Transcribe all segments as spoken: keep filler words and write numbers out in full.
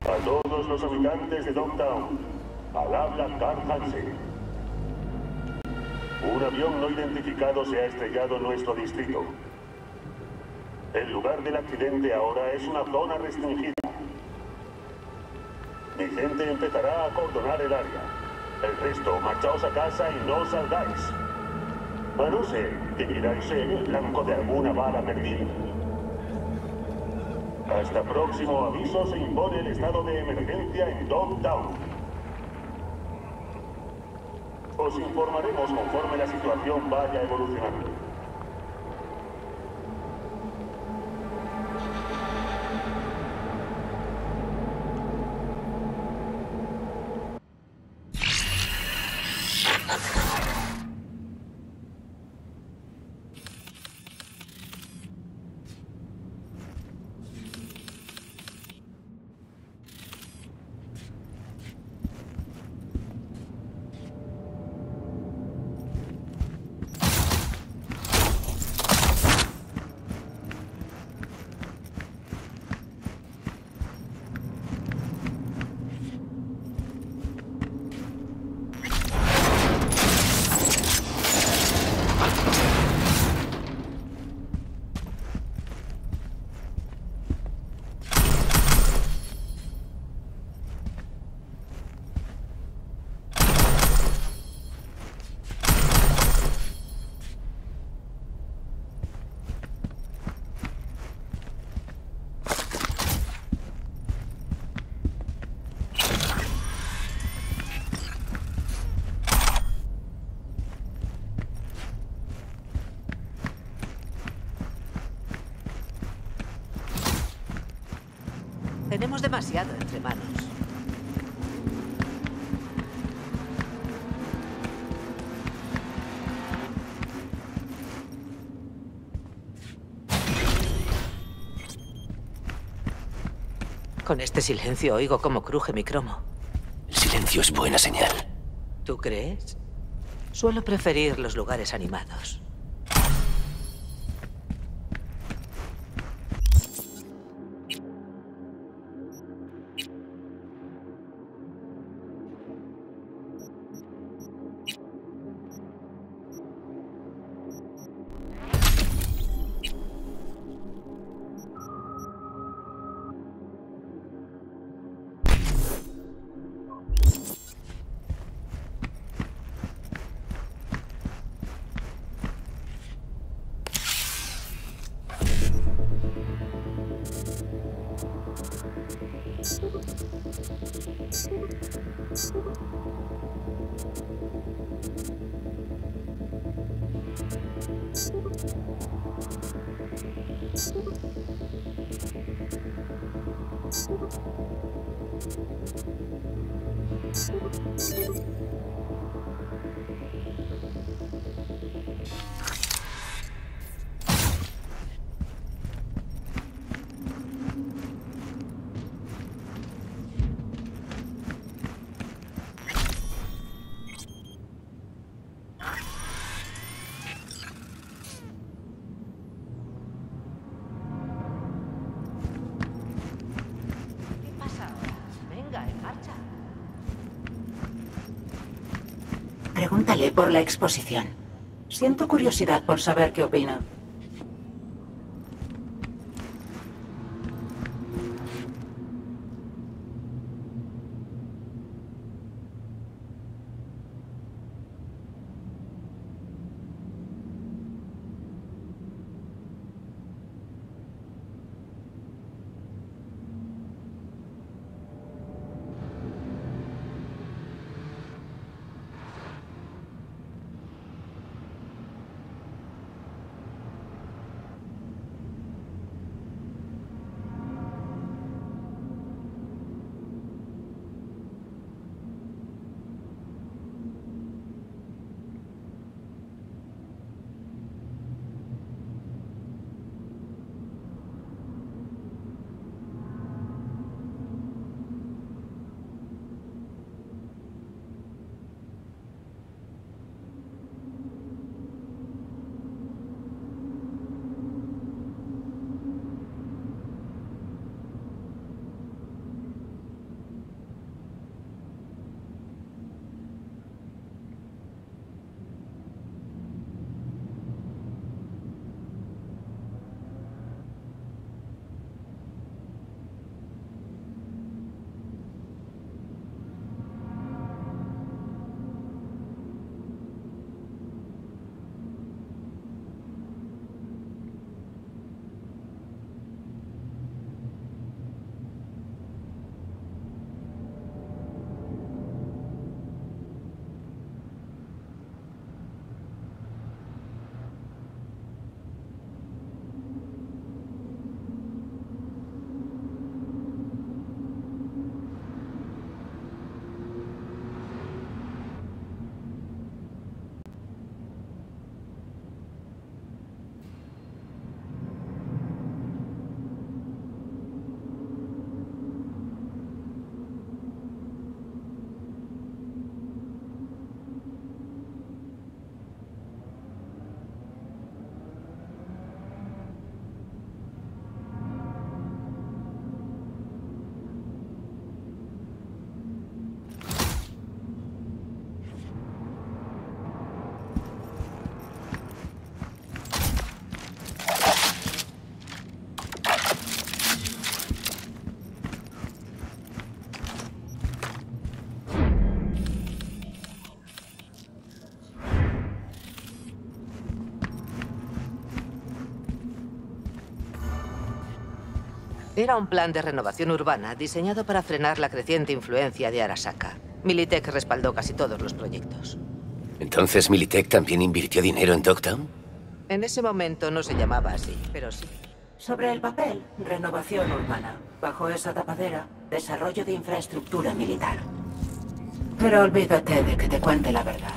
A todos los habitantes de Dogtown, al habla Carl Hansen. Un avión no identificado se ha estrellado en nuestro distrito. El lugar del accidente ahora es una zona restringida. Mi gente empezará a acordonar el área. El resto, marchaos a casa y no salgáis. A no ser que queráis ser el blanco de alguna bala perdida. Hasta próximo aviso se impone el estado de emergencia en Dogtown. Os informaremos conforme la situación vaya evolucionando. Tenemos demasiado entre manos. Con este silencio oigo cómo cruje mi cromo. El silencio es buena señal. ¿Tú crees? Suelo preferir los lugares animados. Pregúntale por la exposición. Siento curiosidad por saber qué opina. Era un plan de renovación urbana diseñado para frenar la creciente influencia de Arasaka. Militech respaldó casi todos los proyectos. ¿Entonces Militech también invirtió dinero en Dogtown? En ese momento no se llamaba así, pero sí. Sobre el papel, renovación urbana. Bajo esa tapadera, desarrollo de infraestructura militar. Pero olvídate de que te cuente la verdad.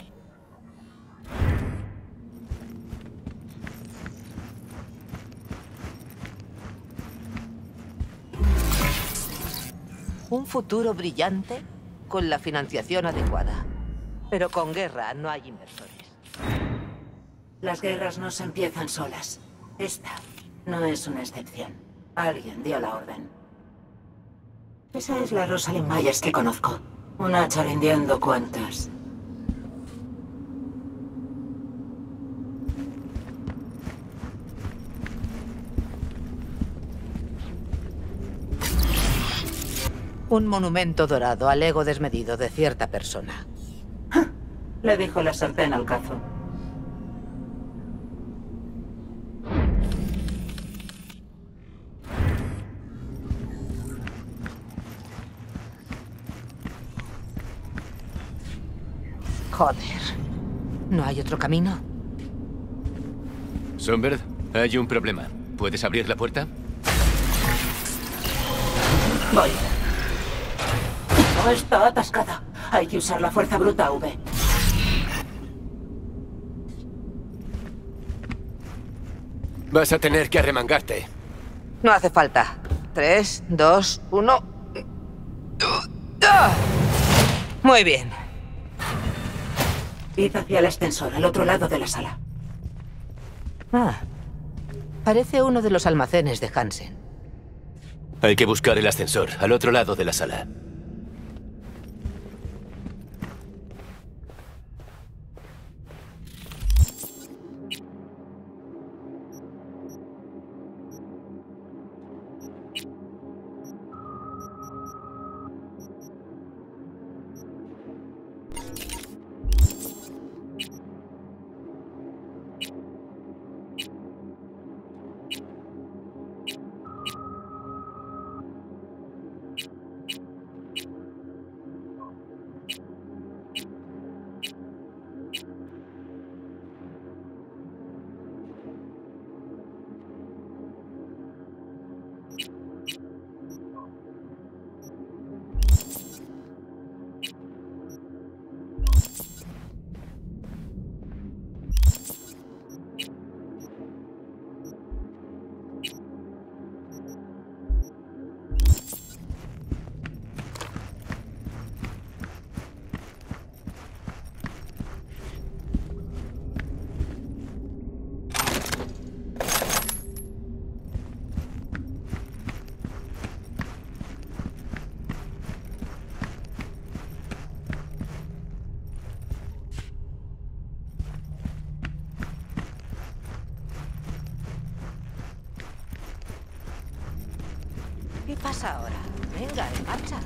Un futuro brillante con la financiación adecuada. Pero con guerra no hay inversores. Las guerras no se empiezan solas. Esta no es una excepción. Alguien dio la orden. Esa es la Rosalind Myers que conozco. Un hacha rindiendo cuentas. Un monumento dorado al ego desmedido de cierta persona. Le dijo la sartén al cazo. Joder. ¿No hay otro camino? Songbird, hay un problema. ¿Puedes abrir la puerta? Voy. No está atascada. Hay que usar la fuerza bruta, V. Vas a tener que arremangarte. No hace falta. Tres, dos, uno. Muy bien. Id hacia el ascensor, al otro lado de la sala. Ah. Parece uno de los almacenes de Hansen. Hay que buscar el ascensor, al otro lado de la sala. ¿Qué pasa ahora? Venga, en marcha.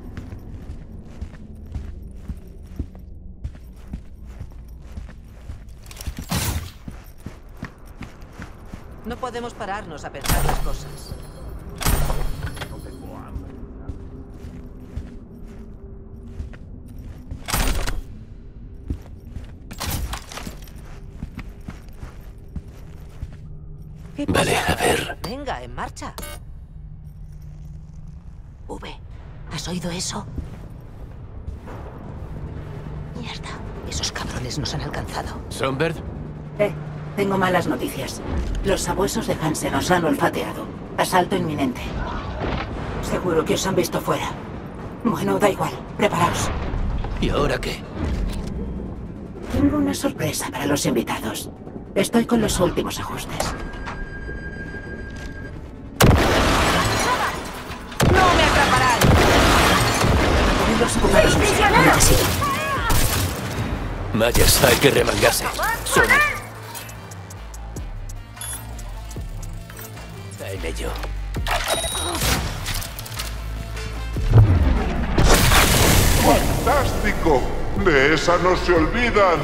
No podemos pararnos a pensar las cosas. ¿Qué pasa? Vale, a ver. Venga, en marcha. V, ¿has oído eso? Mierda, esos cabrones nos han alcanzado. ¿Songbird? Eh, tengo malas noticias. Los sabuesos de Hansen os han olfateado. Asalto inminente. Seguro que os han visto fuera. Bueno, da igual. Preparaos. ¿Y ahora qué? Tengo una sorpresa para los invitados. Estoy con los últimos ajustes. ¡No me atraparán! Los ocupados. Necesito. Myers, hay que remangarse. Son... En ello. ¡Fantástico! De esa no se olvidan.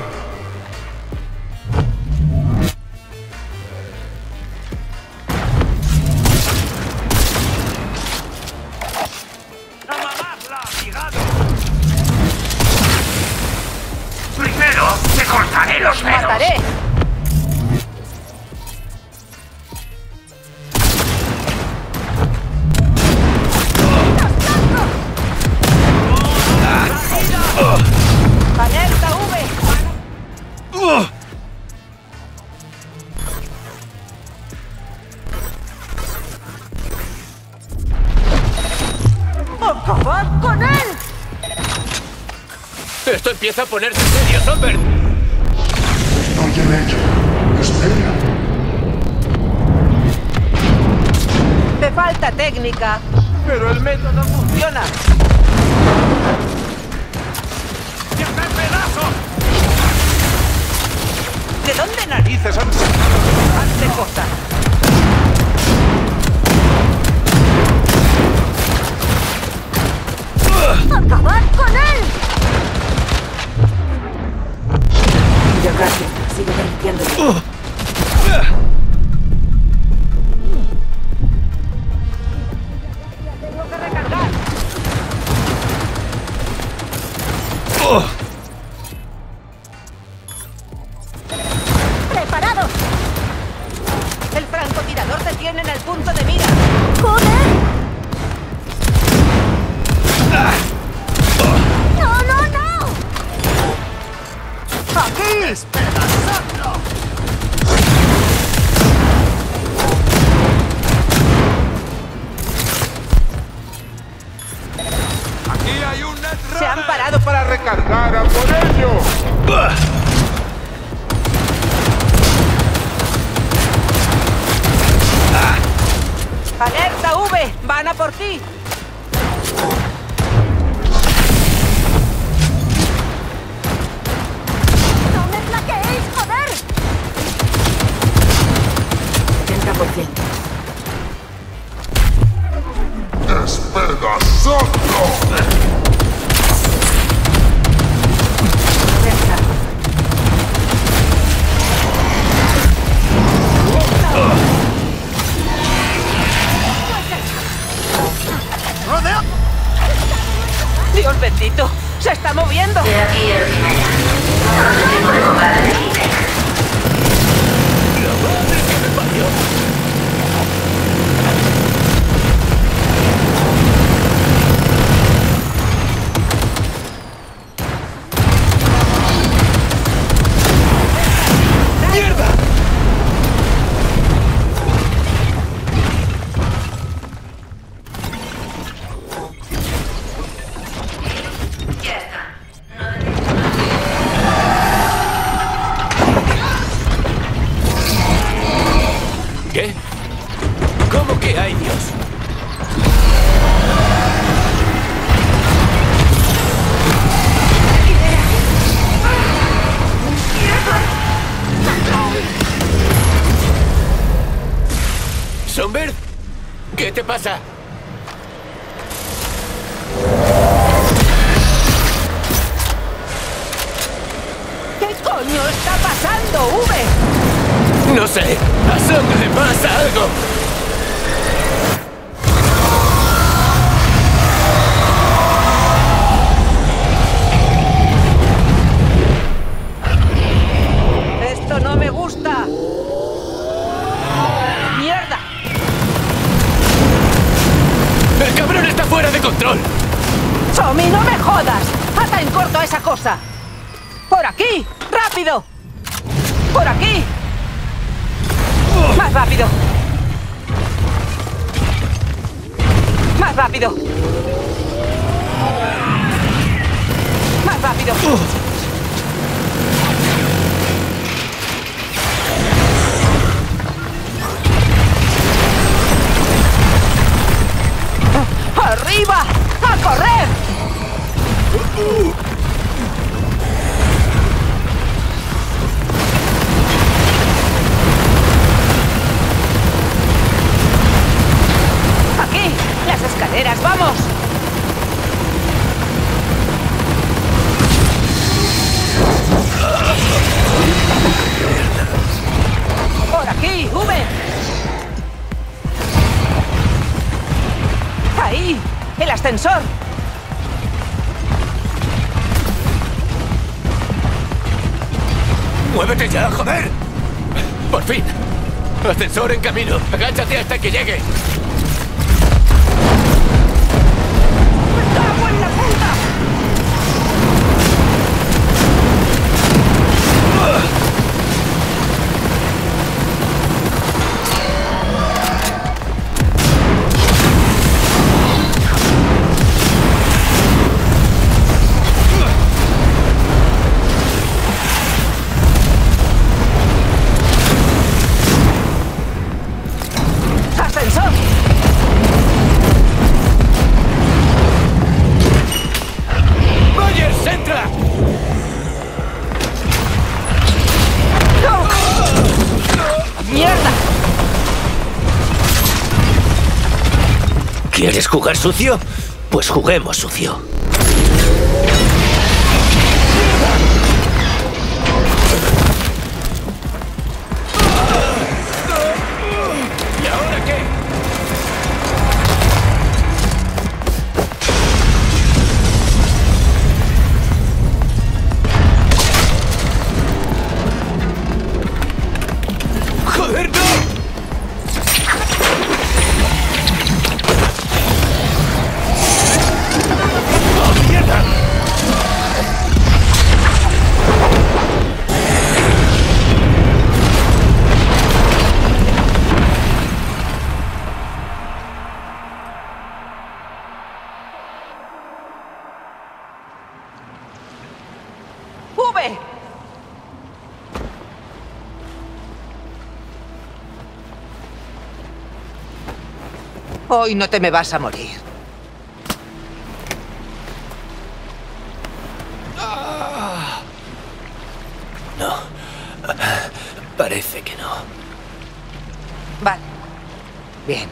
Esto empieza a ponerse serio, Songbird. Estoy en ello. Espera. Te falta técnica, pero el método funciona. ¡Está en pedazos! ¿De dónde narices han sacado semejante cosa? ¡Acabad con él! Yo casi. Sigue permitiéndolo. Tengo que recargar. ¡Preparados! El francotirador te tiene en el punto de mira. ¡Joder! ¡No, no, no! ¡Aquí! ¡Despedazadlo! ¡Aquí hay un Netrunner! Se han parado Para recargar a por ello. ¡Alerta, V! ¡Van a por ti! ¡No me flaqueéis, joder! ochenta por ciento. ¡Despedazadlo! noventa. ¡Rodeo! ¡Dios bendito! ¡Se está moviendo! De aquí el primero. No tengo que jugar al Militech. ¡Mierda! Ya está. ¿Qué? ¿Cómo que hay Dios? ¿Songbird? ¿Qué te pasa? ¿Qué coño está pasando, V? No sé. A Song le pasa algo. Esto no me gusta. ¡Mierda! ¡El cabrón está fuera de control! ¡Tommy, no me jodas! ¡Ata en corto a esa cosa! ¡Por aquí! ¡Rápido! ¡Por aquí! ¡Más rápido! ¡Más rápido! ¡Más rápido! ¡Arriba! ¡A correr! ¡Aquí! ¡Las escaleras! ¡Vamos! ¡Por aquí! ¡V! ¡Ahí! ¡El ascensor! ¡Muévete ya, joder! ¡Por fin! ¡Ascensor en camino! ¡Agáchate hasta que llegue! ¡Me cago en la puta! ¿Quieres jugar sucio? Pues juguemos sucio. ¿Y ahora qué? ¡Joder, no! ¡Oh, mierda! ¡V! Hoy no te me vas a morir. No. Parece que no. Vale. Bien.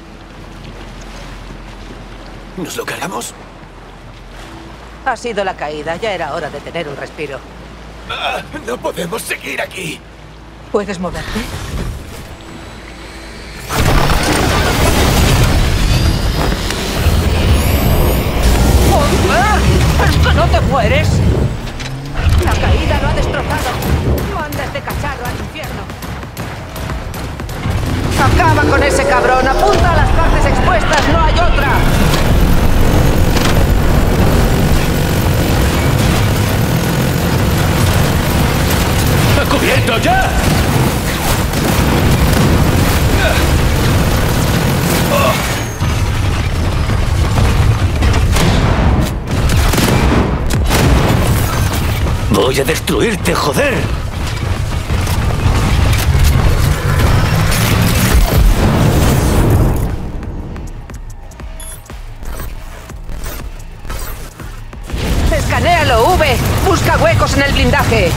¿Nos lo cargamos? Ha sido la caída. Ya era hora de tener un respiro. Ah, no podemos seguir aquí. ¿Puedes moverte? ¡Joder! ¡Es que no te mueres! La caída lo ha destrozado. Manda este cacharro al infierno. Acaba con ese cabrón. Apunta a las partes expuestas. No hay otra. ¡Ha cubierto ya! Voy a destruirte, joder. ¡Escanéalo, V! ¡Busca huecos en el blindaje!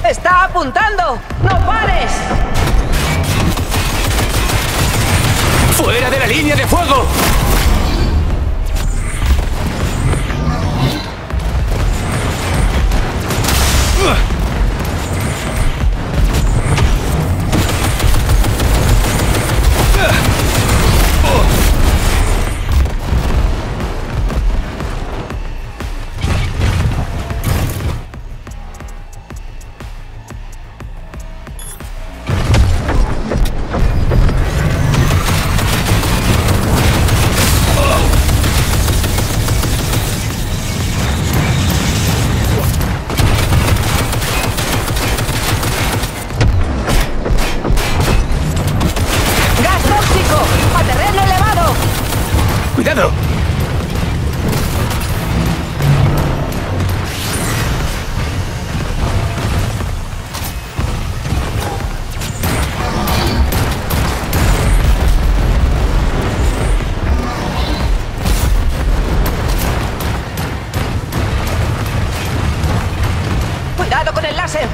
¡Está apuntando! ¡No pares! ¡Fuera de la línea de fuego! ¡Cuidado! ¡Cuidado con el láser!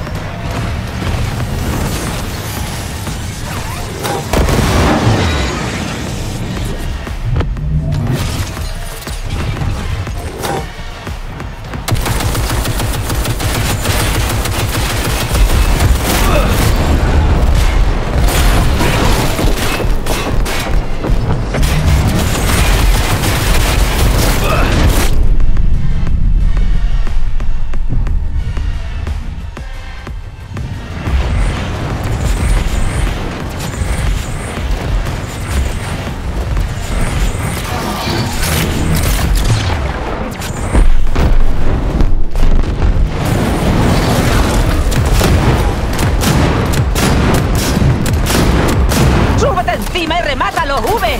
¡Encima y remátalo, V!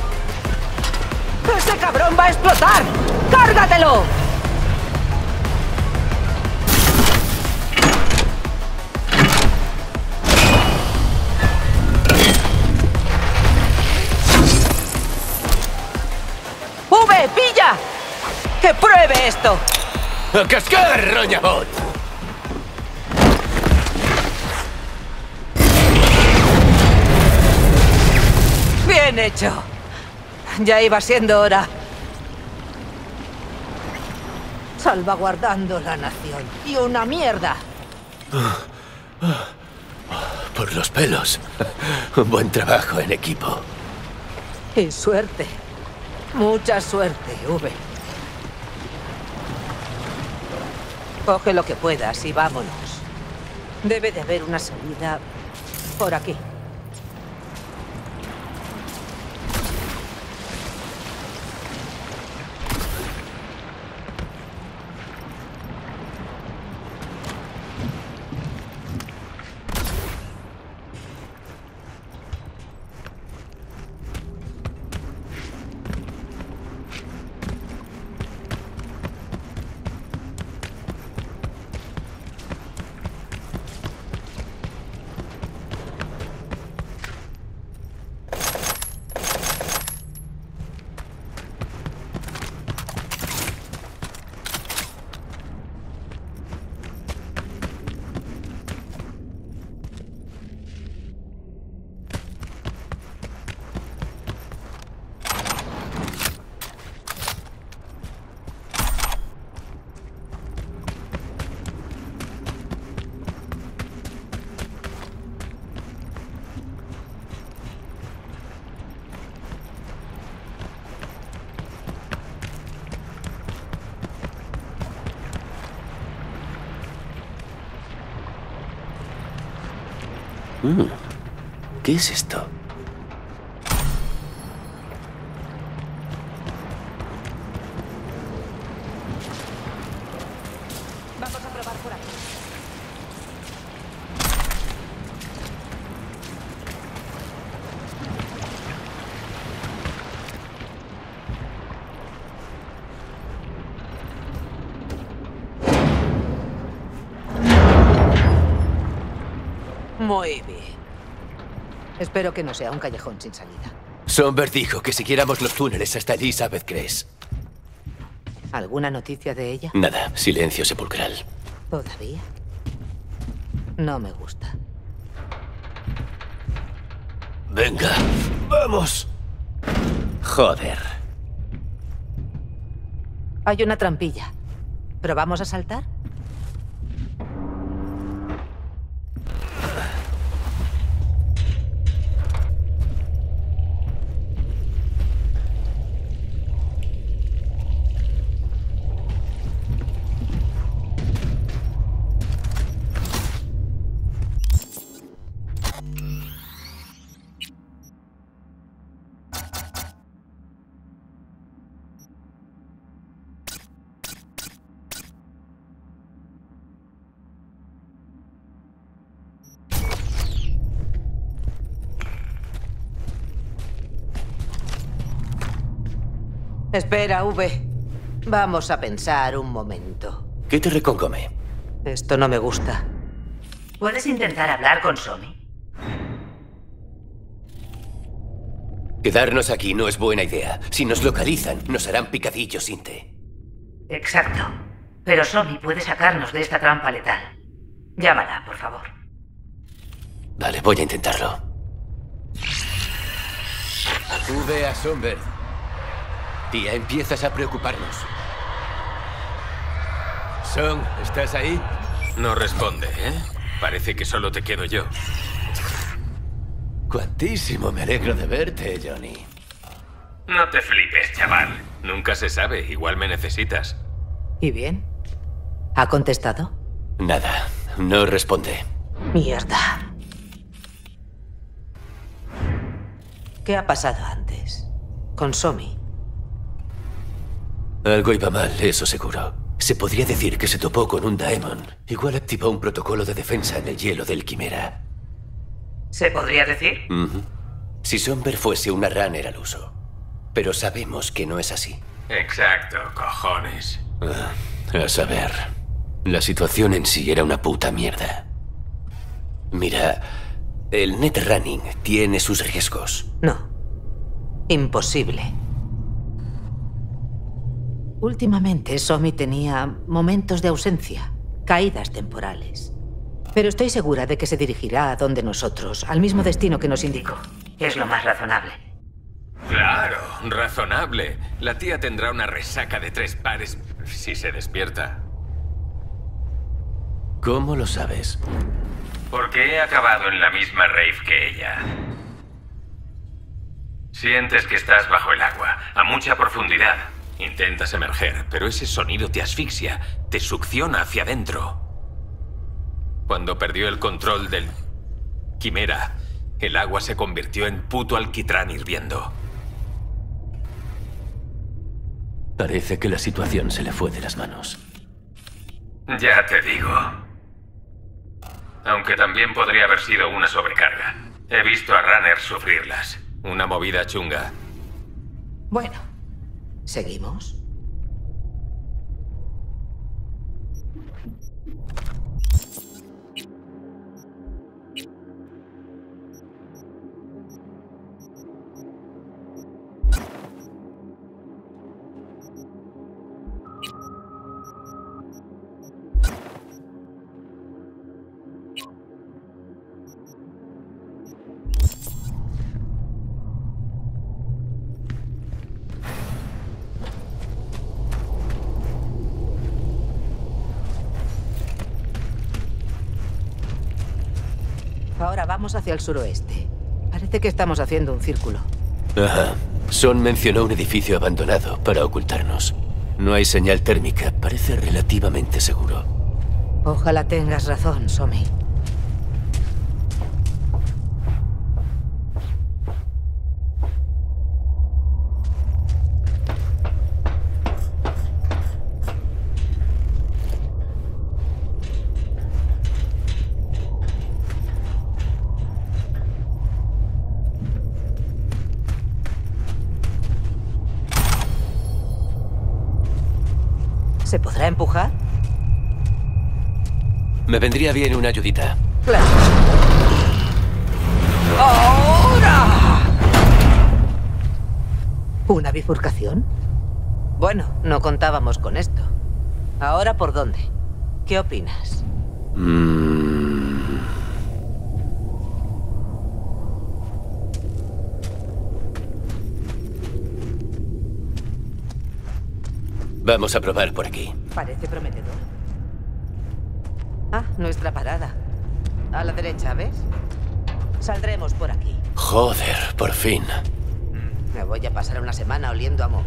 ¡Ese cabrón va a explotar! ¡Cárgatelo! ¡V, pilla! ¡Que pruebe esto! ¡A cascar, roñabot! ¡Bien hecho! Ya iba siendo hora. Salvaguardando la nación. ¡Y una mierda! Por los pelos. Un buen trabajo en equipo. Y suerte. Mucha suerte, V. Coge lo que puedas y vámonos. Debe de haber una salida por aquí. Mm. ¿Qué es esto? Vamos a probar por aquí. Muy bien. Espero que no sea un callejón sin salida. Somber dijo que siguiéramos los túneles hasta Elizabeth Crest. ¿Alguna noticia de ella? Nada, silencio sepulcral. ¿Todavía? No me gusta. Venga, vamos. Joder. Hay una trampilla. ¿Probamos a saltar? Espera, V. Vamos a pensar un momento. ¿Qué te reconcome? Esto no me gusta. ¿Puedes intentar hablar con Somi? Quedarnos aquí no es buena idea. Si nos localizan, nos harán picadillos, Inte. Exacto. Pero Somi puede sacarnos de esta trampa letal. Llámala, por favor. Vale, voy a intentarlo. V a Songbird. Tía, empiezas a preocuparnos. Son, ¿estás ahí? No responde, ¿eh? Parece que solo te quedo yo. Cuantísimo me alegro de verte, Johnny. No te flipes, chaval. Nunca se sabe, igual me necesitas. ¿Y bien? ¿Ha contestado? Nada, no responde. Mierda. ¿Qué ha pasado antes? Con Somi. Algo iba mal, eso seguro. Se podría decir que se topó con un Daemon. Igual activó un protocolo de defensa en el hielo del Quimera. ¿Se podría decir? Uh-huh. Si Somber fuese una runner al uso. Pero sabemos que no es así. Exacto, cojones. Ah, a saber. La situación en sí era una puta mierda. Mira, el netrunning tiene sus riesgos. No. Imposible. Últimamente, Somi tenía momentos de ausencia, caídas temporales. Pero estoy segura de que se dirigirá a donde nosotros, al mismo destino que nos indicó. Es lo más razonable. Claro, razonable. La tía tendrá una resaca de tres pares si se despierta. ¿Cómo lo sabes? Porque he acabado en la misma rave que ella. Sientes que estás bajo el agua, a mucha profundidad. Intentas emerger, pero ese sonido te asfixia, te succiona hacia adentro. Cuando perdió el control del Quimera, el agua se convirtió en puto alquitrán hirviendo. Parece que la situación se le fue de las manos. Ya te digo. Aunque también podría haber sido una sobrecarga. He visto a runners sufrirlas. Una movida chunga. Bueno, ¿seguimos? Ahora vamos hacia el suroeste. Parece que estamos haciendo un círculo. Ajá. Son mencionó un edificio abandonado para ocultarnos. No hay señal térmica. Parece relativamente seguro. Ojalá tengas razón, Somi. ¿Se podrá empujar? Me vendría bien una ayudita. Claro. ¡Ahora! ¿Una bifurcación? Bueno, no contábamos con esto. ¿Ahora por dónde? ¿Qué opinas? Mm... Vamos a probar por aquí. Parece prometedor. Ah, nuestra parada. A la derecha, ¿ves? Saldremos por aquí. Joder, por fin. Me voy a pasar una semana oliendo a moho.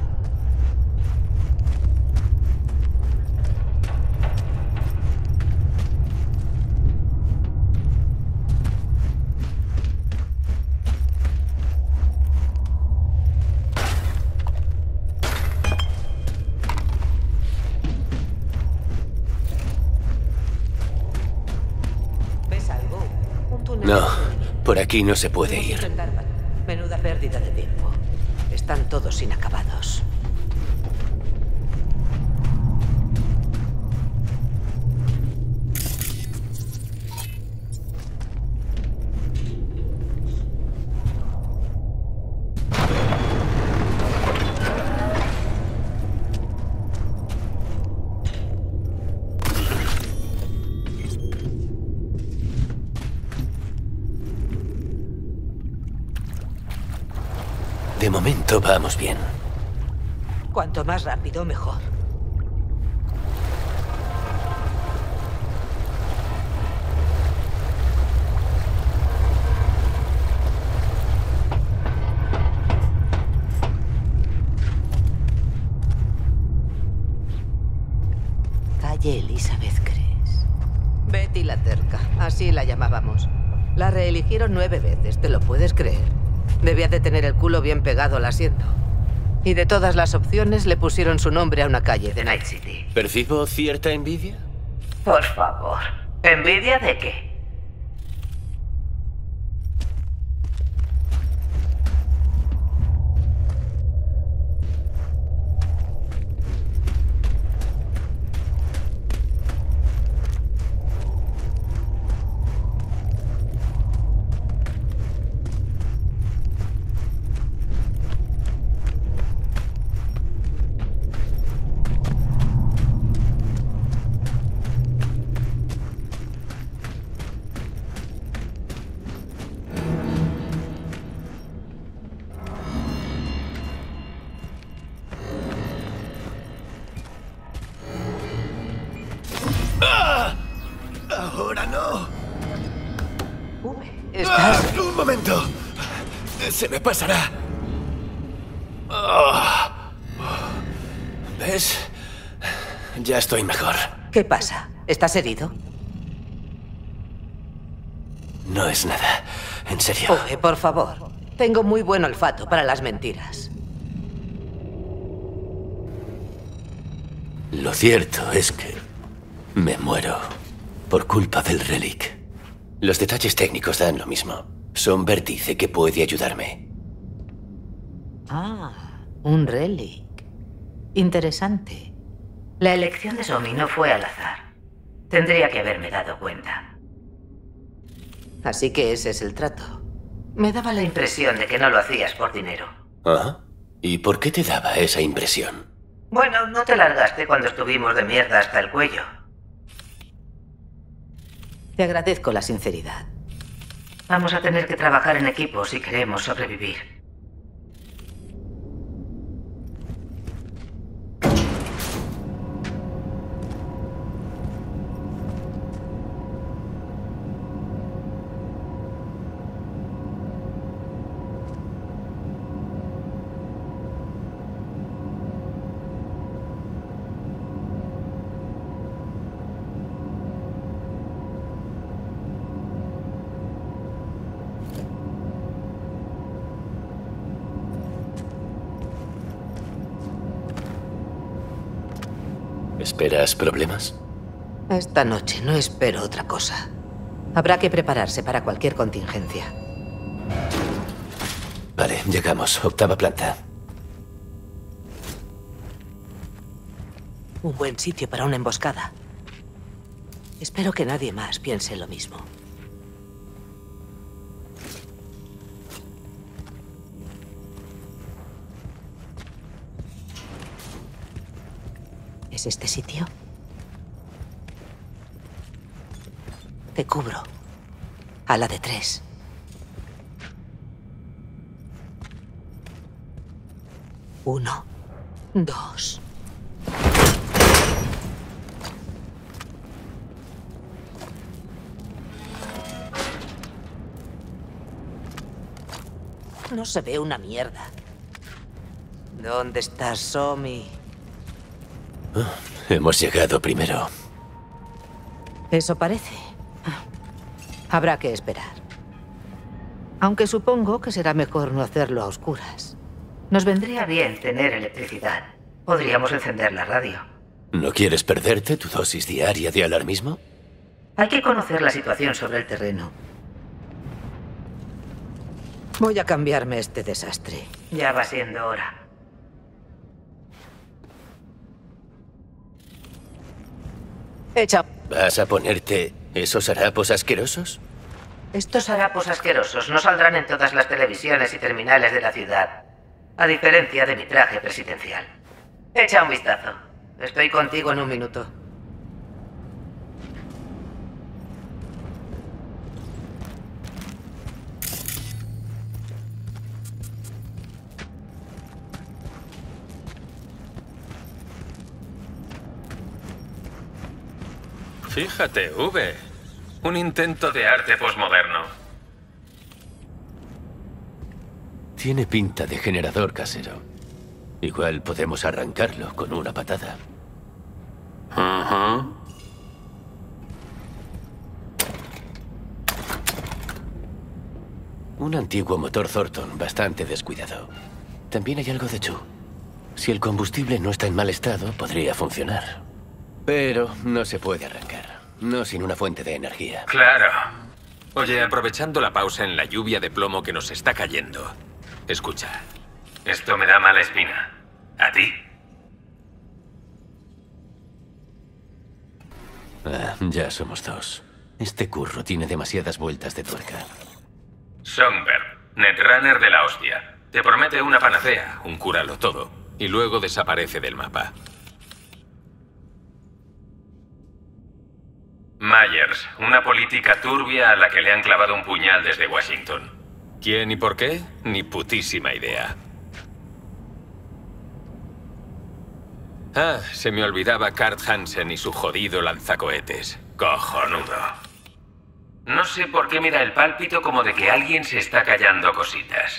¿Ves algo? Un túnel. No, por aquí no se puede ir. Menuda pérdida de tiempo. Están todos inacabados. De momento vamos bien. Cuanto más rápido, mejor. Calle Elizabeth Cress. Betty la terca, así la llamábamos. La reeligieron nueve veces, ¿te lo puedes creer? Debía de tener el culo bien pegado al asiento. Y de todas las opciones le pusieron su nombre a una calle de Night City. ¿Percibo cierta envidia? Por favor. ¿Envidia de qué? Ahora no. Uy, estás... Ah, un momento. Se me pasará. Oh. ¿Ves? Ya estoy mejor. ¿Qué pasa? ¿Estás herido? No es nada. En serio. Uy, por favor. Tengo muy buen olfato para las mentiras. Lo cierto es que me muero por culpa del relic. Los detalles técnicos dan lo mismo. Son vértice que puede ayudarme. Ah, un relic. Interesante. La elección de Somi no fue al azar. Tendría que haberme dado cuenta. Así que ese es el trato. Me daba la impresión de que no lo hacías por dinero. ¿Ah? ¿Y por qué te daba esa impresión? Bueno, no te largaste cuando estuvimos de mierda hasta el cuello. Te agradezco la sinceridad. Vamos a tener que trabajar en equipo si queremos sobrevivir. ¿Esperas problemas? Esta noche no espero otra cosa. Habrá que prepararse para cualquier contingencia. Vale, llegamos. Octava planta. Un buen sitio para una emboscada. Espero que nadie más piense lo mismo. ¿Es este sitio? Te cubro. A la de tres. Uno, dos. no se ve una mierda. ¿Dónde está Somi? Oh, hemos llegado primero. Eso parece. Habrá que esperar. Aunque supongo que será mejor no hacerlo a oscuras. Nos vendría bien tener electricidad. Podríamos encender la radio. ¿No quieres perderte tu dosis diaria de alarmismo? Hay que conocer la situación sobre el terreno. Voy a cambiarme este desastre. Ya va siendo hora. Echa. ¿Vas a ponerte esos harapos asquerosos? Estos harapos asquerosos no saldrán en todas las televisiones y terminales de la ciudad. A diferencia de mi traje presidencial. Echa un vistazo. Estoy contigo en un minuto. Fíjate, V. Un intento de arte posmoderno. Tiene pinta de generador casero. Igual podemos arrancarlo con una patada. Uh-huh. Un antiguo motor Thornton bastante descuidado. También hay algo de Chu. Si el combustible no está en mal estado, podría funcionar. Pero no se puede arrancar. No sin una fuente de energía. Claro. Oye, aprovechando la pausa en la lluvia de plomo que nos está cayendo. Escucha. Esto me da mala espina. ¿A ti? Ah, ya somos dos. Este curro tiene demasiadas vueltas de tuerca. Songbird, netrunner de la hostia. Te promete una panacea, un cúralo todo, y luego desaparece del mapa. Myers, una política turbia a la que le han clavado un puñal desde Washington. ¿Quién y por qué? Ni putísima idea. Ah, se me olvidaba Kurt Hansen y su jodido lanzacohetes. Cojonudo. No sé por qué me da el pálpito como de que alguien se está callando cositas.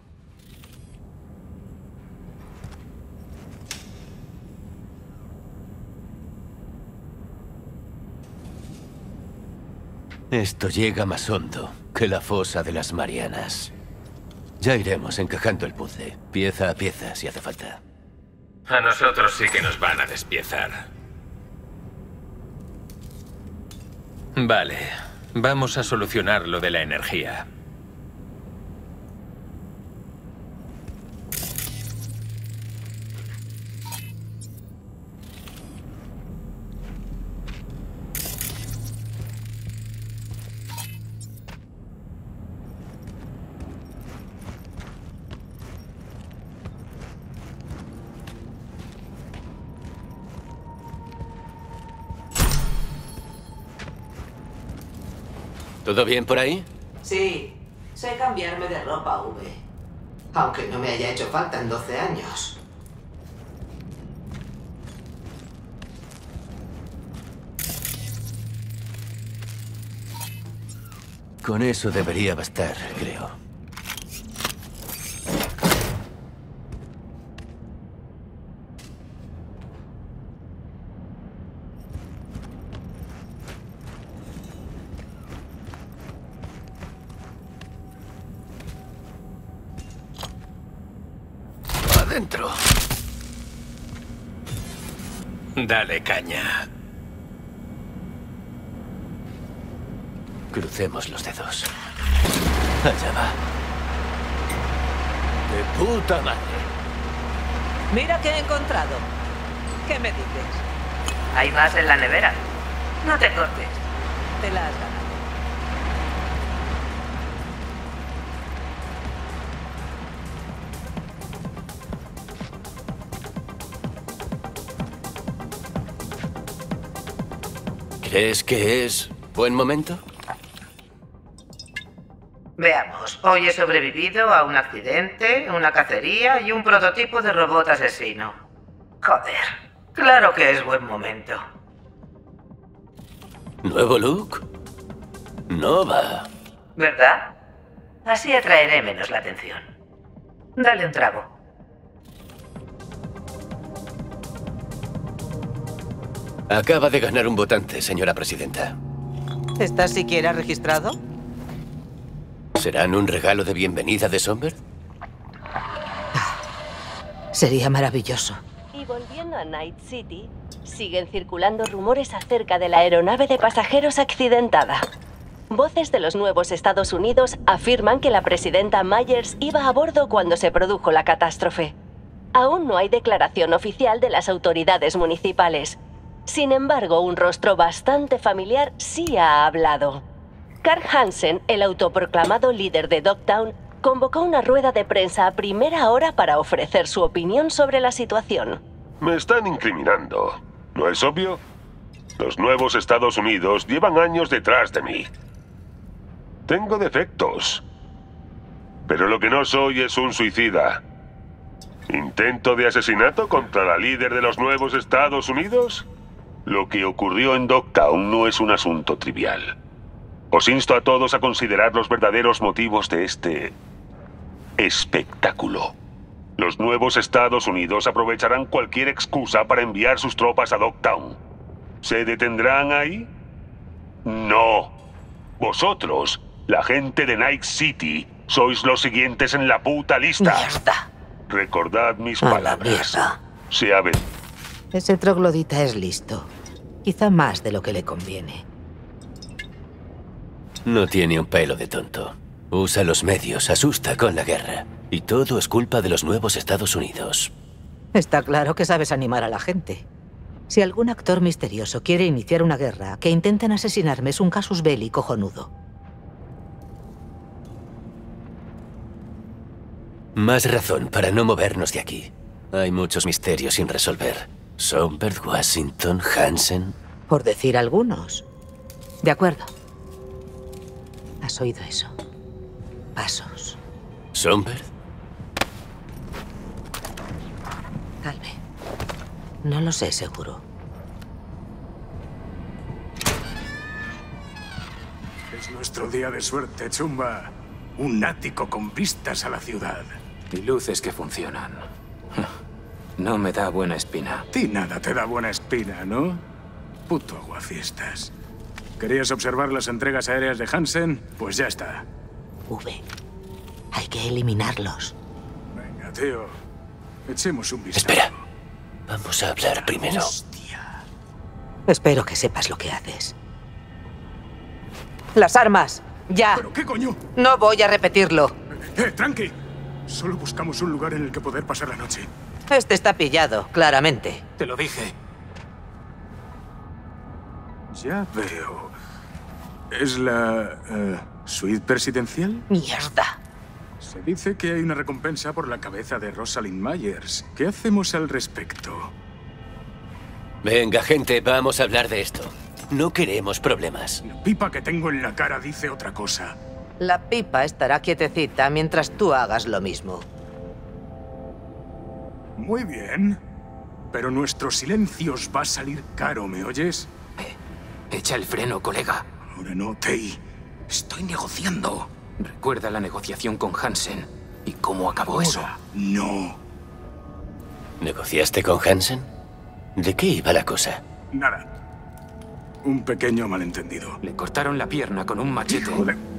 Esto llega más hondo que la fosa de las Marianas. Ya iremos encajando el puzzle, pieza a pieza, si hace falta. A nosotros sí que nos van a despiezar. Vale, vamos a solucionar lo de la energía. ¿Todo bien por ahí? Sí, sé cambiarme de ropa, V. Aunque no me haya hecho falta en doce años. Con eso debería bastar, creo. Adentro. Dale caña. Crucemos los dedos. Allá va. ¡De puta madre! Mira qué he encontrado. ¿Qué me dices? ¿Hay más en la nevera? No te cortes. Te la has ganado. ¿Crees que es buen momento? Veamos, hoy he sobrevivido a un accidente, una cacería y un prototipo de robot asesino. Joder, claro que es buen momento. ¿Nuevo look? Nova. ¿Verdad? Así atraeré menos la atención. Dale un trago. Acaba de ganar un votante, señora presidenta. ¿Estás siquiera registrado? ¿Serán un regalo de bienvenida de Songbird? Sería maravilloso. Y volviendo a Night City, siguen circulando rumores acerca de la aeronave de pasajeros accidentada. Voces de los nuevos Estados Unidos afirman que la presidenta Myers iba a bordo cuando se produjo la catástrofe. Aún no hay declaración oficial de las autoridades municipales. Sin embargo, un rostro bastante familiar sí ha hablado. Carl Hansen, el autoproclamado líder de Dogtown, convocó una rueda de prensa a primera hora para ofrecer su opinión sobre la situación. Me están incriminando. ¿No es obvio? Los nuevos Estados Unidos llevan años detrás de mí. Tengo defectos. Pero lo que no soy es un suicida. ¿Intento de asesinato contra la líder de los nuevos Estados Unidos? Lo que ocurrió en Dogtown no es un asunto trivial. Os insto a todos a considerar los verdaderos motivos de este espectáculo. Los nuevos Estados Unidos aprovecharán cualquier excusa para enviar sus tropas a Dogtown. ¿Se detendrán ahí? No. Vosotros, la gente de Night City, sois los siguientes en la puta lista. ¡Mierda! Recordad mis A la palabras. mierda. Se ha ve- Ese troglodita es listo. Quizá más de lo que le conviene. No tiene un pelo de tonto. Usa los medios, asusta con la guerra. Y todo es culpa de los nuevos Estados Unidos. Está claro que sabes animar a la gente. Si algún actor misterioso quiere iniciar una guerra, que intenten asesinarme es un casus belli cojonudo. Más razón para no movernos de aquí. Hay muchos misterios sin resolver. Songbird, Washington, Hansen... Por decir algunos. De acuerdo. ¿Has oído eso? Pasos. ¿Songbird? Tal vez. No lo sé seguro. Es nuestro día de suerte, chumba. Un ático con vistas a la ciudad. Y luces que funcionan. No me da buena espina. A ti nada te da buena espina, ¿no? Puto aguafiestas. ¿Querías observar las entregas aéreas de Hansen? Pues ya está. V. Hay que eliminarlos. Venga, tío. Echemos un vistazo. Espera. Vamos a hablar primero. Hostia. Espero que sepas lo que haces. ¡Las armas! ¡Ya! ¿Pero qué coño? No voy a repetirlo. ¡Eh, tranqui! Solo buscamos un lugar en el que poder pasar la noche. Este está pillado, claramente. Te lo dije. Ya veo. ¿Es la... eh, suite presidencial? ¡Mierda! Se dice que hay una recompensa por la cabeza de Rosalind Myers. ¿Qué hacemos al respecto? Venga, gente, vamos a hablar de esto. No queremos problemas. La pipa que tengo en la cara dice otra cosa. La pipa estará quietecita mientras tú hagas lo mismo. Muy bien. Pero nuestro silencio os va a salir caro, ¿me oyes? Eh, echa el freno, colega. Ahora no, Tei. Estoy negociando. Recuerda la negociación con Hansen. ¿Y cómo acabó Ahora, eso? no. ¿Negociaste con Hansen? ¿De qué iba la cosa? Nada. Un pequeño malentendido. Le cortaron la pierna con un machete. Hijo de-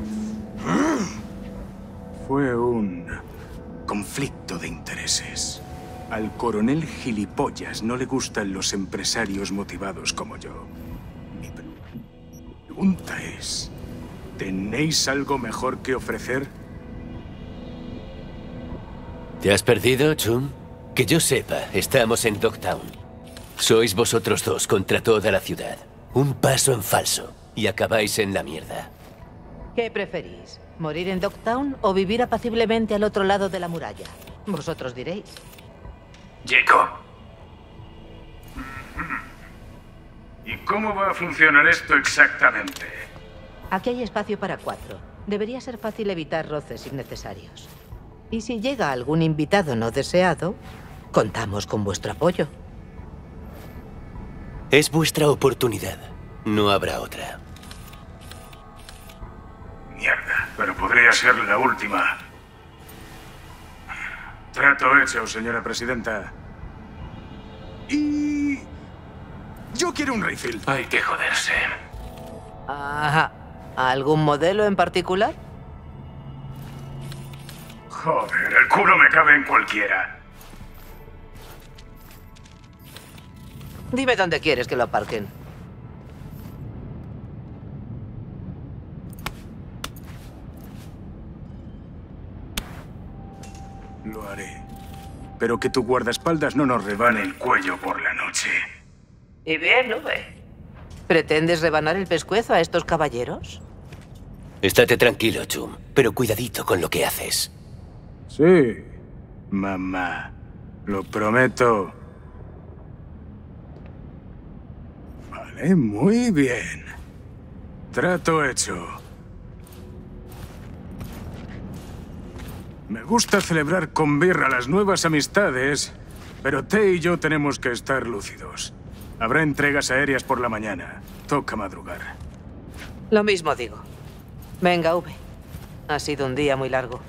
Fue un conflicto de intereses. Al coronel gilipollas no le gustan los empresarios motivados como yo. Mi pregunta es, ¿tenéis algo mejor que ofrecer? ¿Te has perdido, Chum? Que yo sepa, estamos en Dogtown. Sois vosotros dos contra toda la ciudad. Un paso en falso y acabáis en la mierda. ¿Qué preferís? ¿Morir en Dogtown o vivir apaciblemente al otro lado de la muralla? Vosotros diréis. Jacob. ¿Y cómo va a funcionar esto exactamente? Aquí hay espacio para cuatro. Debería ser fácil evitar roces innecesarios. Y si llega algún invitado no deseado, contamos con vuestro apoyo. Es vuestra oportunidad. No habrá otra. Mierda, pero podría ser la última. Trato hecho, señora presidenta. Y... yo quiero un refill. Hay que joderse. Ajá. ¿Algún modelo en particular? Joder, el culo me cabe en cualquiera. Dime dónde quieres que lo aparquen. Lo haré. Pero que tu guardaespaldas no nos rebane el cuello por la noche. Y bien, Nube. ¿Pretendes rebanar el pescuezo a estos caballeros? Estate tranquilo, Chum, pero cuidadito con lo que haces. Sí, mamá. Lo prometo. Vale, muy bien. Trato hecho. Me gusta celebrar con birra las nuevas amistades, pero T y yo tenemos que estar lúcidos. Habrá entregas aéreas por la mañana. Toca madrugar. Lo mismo digo. Venga, V. Ha sido un día muy largo.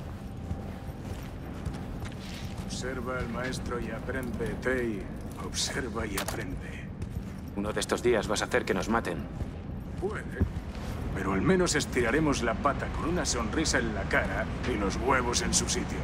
Observa al maestro y aprende, Tei. Observa y aprende. Uno de estos días vas a hacer que nos maten. Puede. Pero al menos estiraremos la pata con una sonrisa en la cara y los huevos en su sitio.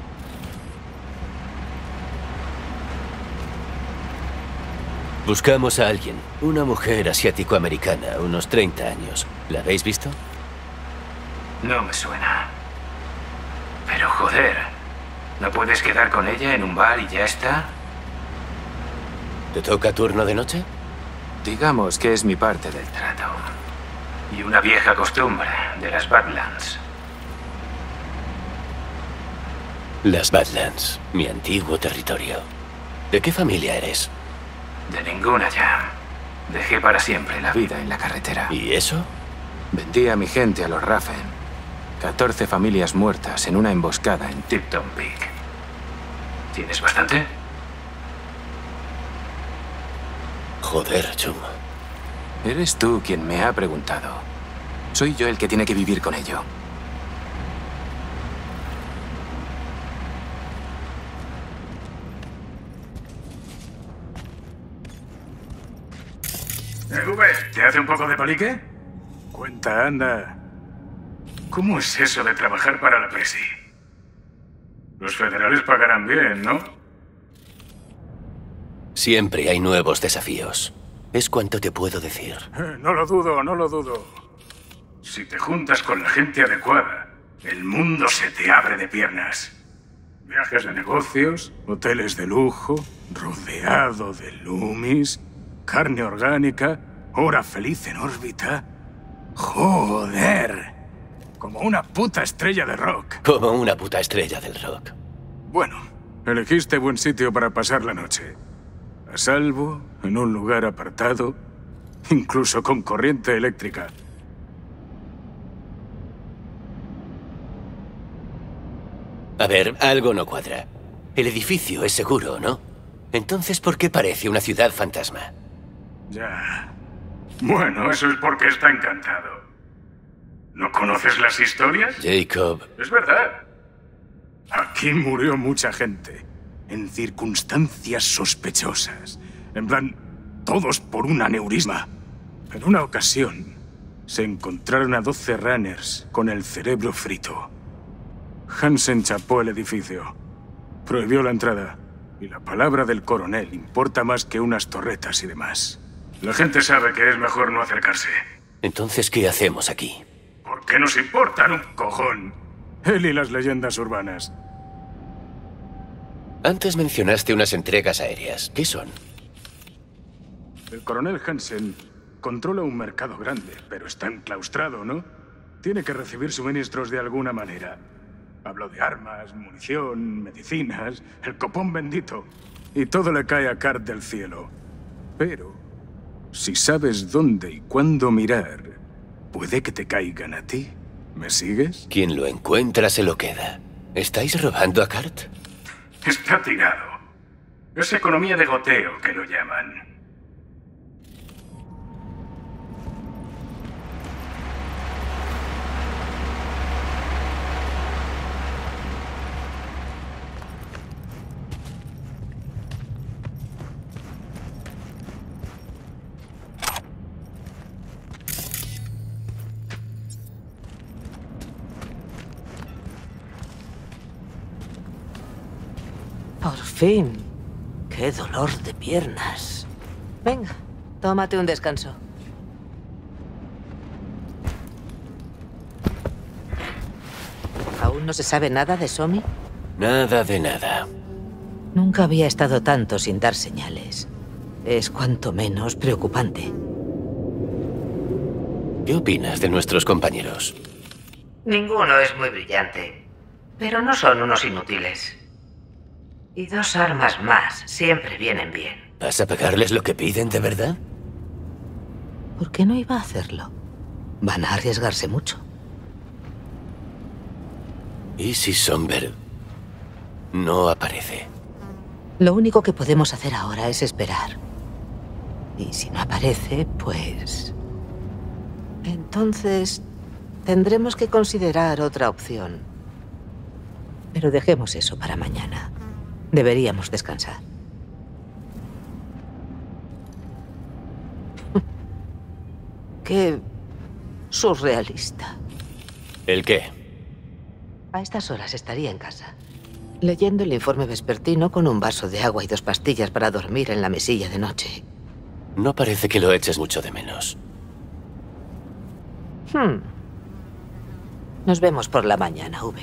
Buscamos a alguien. Una mujer asiático-americana, unos treinta años. ¿La habéis visto? No me suena. Pero joder, ¿no puedes quedar con ella en un bar y ya está? ¿Te toca turno de noche? Digamos que es mi parte del trato. Y una vieja costumbre de las Badlands. Las Badlands, mi antiguo territorio. ¿De qué familia eres? De ninguna ya. Dejé para siempre la vida en la carretera. ¿Y eso? Vendí a mi gente a los Raffen. Catorce familias muertas en una emboscada en Tipton Peak. ¿Tienes bastante? Joder, Chum. Eres tú quien me ha preguntado. Soy yo el que tiene que vivir con ello. Eh, V, ¿te hace un poco de palique? Cuenta, anda. ¿Cómo es eso de trabajar para la Presi? Los federales pagarán bien, ¿no? Siempre hay nuevos desafíos. Es cuanto te puedo decir. Eh, no lo dudo, no lo dudo. Si te juntas con la gente adecuada, el mundo se te abre de piernas. Viajes de negocios, hoteles de lujo, rodeado de Loomis, carne orgánica, hora feliz en órbita. ¡Joder! Como una puta estrella de rock. Como una puta estrella del rock. Bueno, elegiste buen sitio para pasar la noche. A salvo, en un lugar apartado, incluso con corriente eléctrica. A ver, algo no cuadra. El edificio es seguro, ¿no? Entonces, ¿por qué parece una ciudad fantasma? Ya. Bueno, eso es porque está encantado. ¿No conoces las historias? Jacob. Es verdad. Aquí murió mucha gente. En circunstancias sospechosas. En plan, todos por un aneurisma. En una ocasión, se encontraron a doce runners con el cerebro frito. Hansen chapó el edificio. Prohibió la entrada. Y la palabra del coronel importa más que unas torretas y demás. La gente sabe que es mejor no acercarse. Entonces, ¿qué hacemos aquí? ¿Por qué nos importan un cojón? Él y las leyendas urbanas. Antes mencionaste unas entregas aéreas. ¿Qué son? El coronel Hansen controla un mercado grande, pero está enclaustrado, ¿no? Tiene que recibir suministros de alguna manera. Hablo de armas, munición, medicinas, el copón bendito. Y todo le cae a Cart del cielo. Pero, si sabes dónde y cuándo mirar, puede que te caigan a ti. ¿Me sigues? Quien lo encuentra se lo queda. ¿Estáis robando a Cart? Está tirado. Es economía de goteo, que lo llaman. Por fin. Qué dolor de piernas. Venga, tómate un descanso. ¿Aún no se sabe nada de Somi? Nada de nada. Nunca había estado tanto sin dar señales. Es cuanto menos preocupante. ¿Qué opinas de nuestros compañeros? Ninguno es muy brillante, pero no son unos inútiles. Y dos armas más siempre vienen bien. ¿Vas a pagarles lo que piden de verdad? ¿Por qué no iba a hacerlo? Van a arriesgarse mucho. ¿Y si Somber no aparece? Lo único que podemos hacer ahora es esperar. Y si no aparece, pues... entonces tendremos que considerar otra opción. Pero dejemos eso para mañana. Deberíamos descansar. Qué surrealista. ¿El qué? A estas horas estaría en casa, leyendo el informe vespertino con un vaso de agua y dos pastillas para dormir en la mesilla de noche. No parece que lo eches mucho de menos. Hmm. Nos vemos por la mañana, V.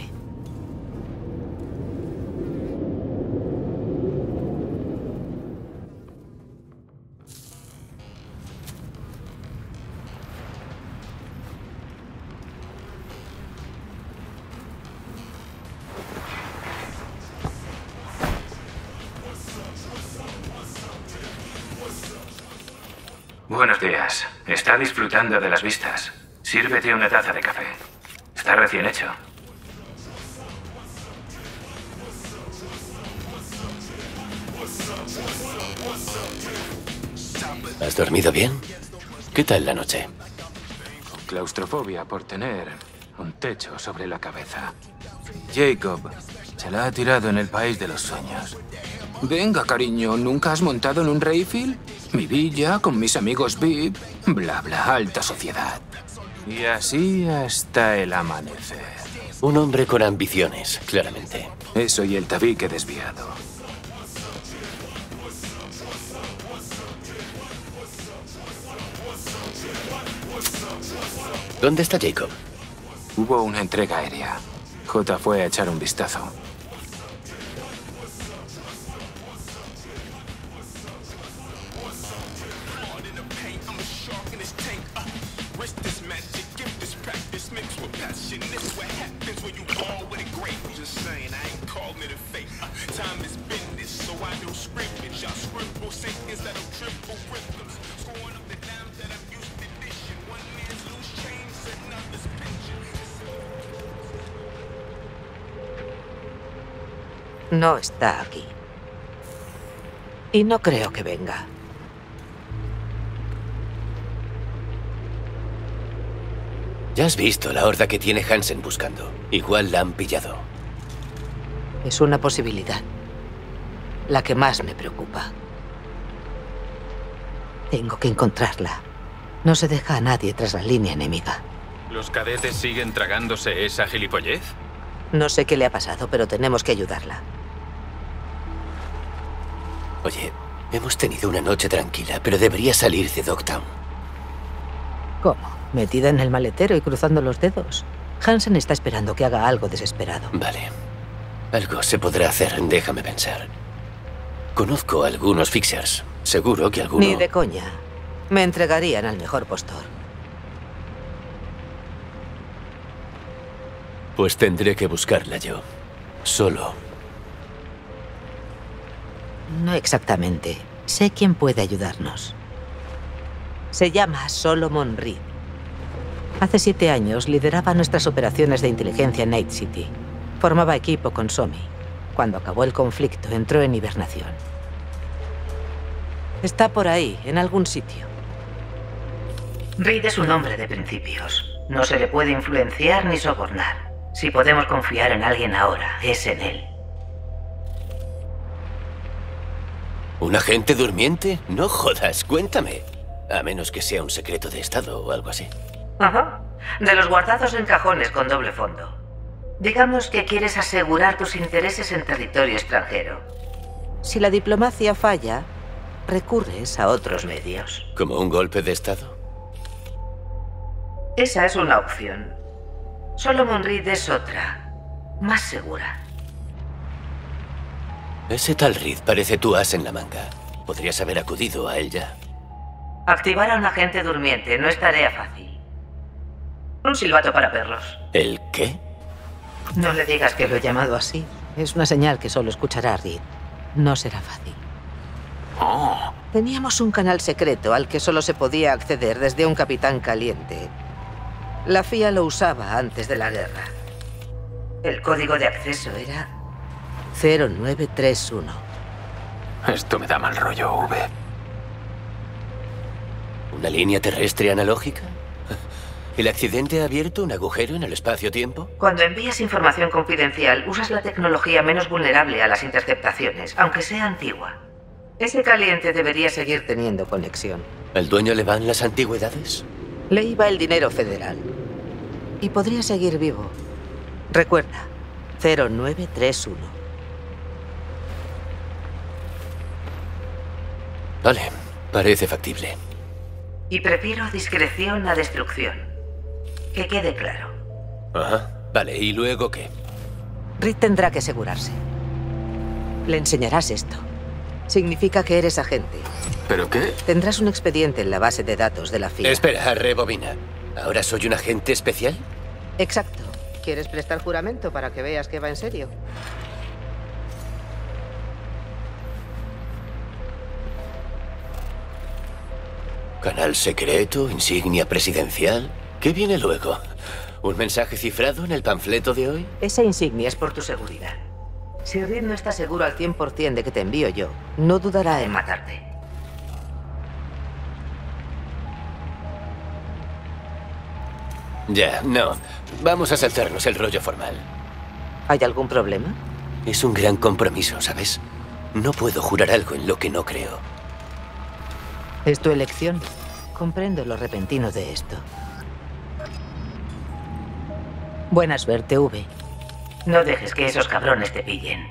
Buenos días. ¿Está disfrutando de las vistas? Sírvete una taza de café. Está recién hecho. ¿Has dormido bien? ¿Qué tal la noche? Claustrofobia por tener un techo sobre la cabeza. Jacob se la ha tirado en el país de los sueños. Venga, cariño, ¿nunca has montado en un Rayfield? Mi villa, con mis amigos V I P, bla, bla, alta sociedad. Y así hasta el amanecer. Un hombre con ambiciones, claramente. Eso y el tabique desviado. ¿Dónde está Jacob? Hubo una entrega aérea. J fue a echar un vistazo. No está aquí. Y no creo que venga. Ya has visto la horda que tiene Hansen buscando. Igual la han pillado. Es una posibilidad. La que más me preocupa. Tengo que encontrarla. No se deja a nadie tras la línea enemiga. ¿Los cadetes siguen tragándose esa gilipollez? No sé qué le ha pasado, pero tenemos que ayudarla. Oye, hemos tenido una noche tranquila, pero debería salir de Dogtown. ¿Cómo? ¿Metida en el maletero y cruzando los dedos? Hansen está esperando que haga algo desesperado. Vale. Algo se podrá hacer, déjame pensar. Conozco a algunos fixers. Seguro que alguno... Ni de coña. Me entregarían al mejor postor. Pues tendré que buscarla yo. Solo. No exactamente. Sé quién puede ayudarnos. Se llama Solomon Reed. Hace siete años lideraba nuestras operaciones de inteligencia en Night City. Formaba equipo con Somi. Cuando acabó el conflicto, entró en hibernación. Está por ahí, en algún sitio. Reed es un hombre de principios. No se le puede influenciar ni sobornar. Si podemos confiar en alguien ahora, es en él. ¿Un agente durmiente? No jodas, cuéntame. A menos que sea un secreto de Estado o algo así. Ajá. De los guardados en cajones con doble fondo. Digamos que quieres asegurar tus intereses en territorio extranjero. Si la diplomacia falla, recurres a otros medios. ¿Como un golpe de estado? Esa es una opción. Solomon Reed es otra, más segura. Ese tal Reed parece tu as en la manga. Podrías haber acudido a él ya. Activar a un agente durmiente no es tarea fácil. Un silbato para perros. ¿El qué? No le digas que lo he llamado así. Es una señal que solo escuchará Reed. No será fácil. Oh. Teníamos un canal secreto al que solo se podía acceder desde un capitán caliente. La F I A lo usaba antes de la guerra. El código de acceso era cero nueve tres uno. Esto me da mal rollo, V. ¿Una línea terrestre analógica? ¿El accidente ha abierto un agujero en el espacio-tiempo? Cuando envías información confidencial, usas la tecnología menos vulnerable a las interceptaciones, aunque sea antigua. Ese caliente debería seguir teniendo conexión. ¿Al dueño le van las antigüedades? Le iba el dinero federal. Y podría seguir vivo. Recuerda, cero nueve tres uno. Vale, parece factible. Y prefiero discreción a destrucción. Que quede claro. Ajá. Vale, ¿y luego qué? Reed tendrá que asegurarse. Le enseñarás esto. Significa que eres agente. ¿Pero qué? Tendrás un expediente en la base de datos de la F I A. Espera, rebobina. ¿Ahora soy un agente especial? Exacto. ¿Quieres prestar juramento para que veas que va en serio? Canal secreto, insignia presidencial. ¿Qué viene luego? ¿Un mensaje cifrado en el panfleto de hoy? Esa insignia es por tu seguridad. Si Reed no está seguro al cien por cien de que te envío yo, no dudará en matarte. Ya, no. Vamos a saltarnos el rollo formal. ¿Hay algún problema? Es un gran compromiso, ¿sabes? No puedo jurar algo en lo que no creo. Es tu elección. Comprendo lo repentino de esto. Buena suerte, V. No dejes que esos cabrones te pillen.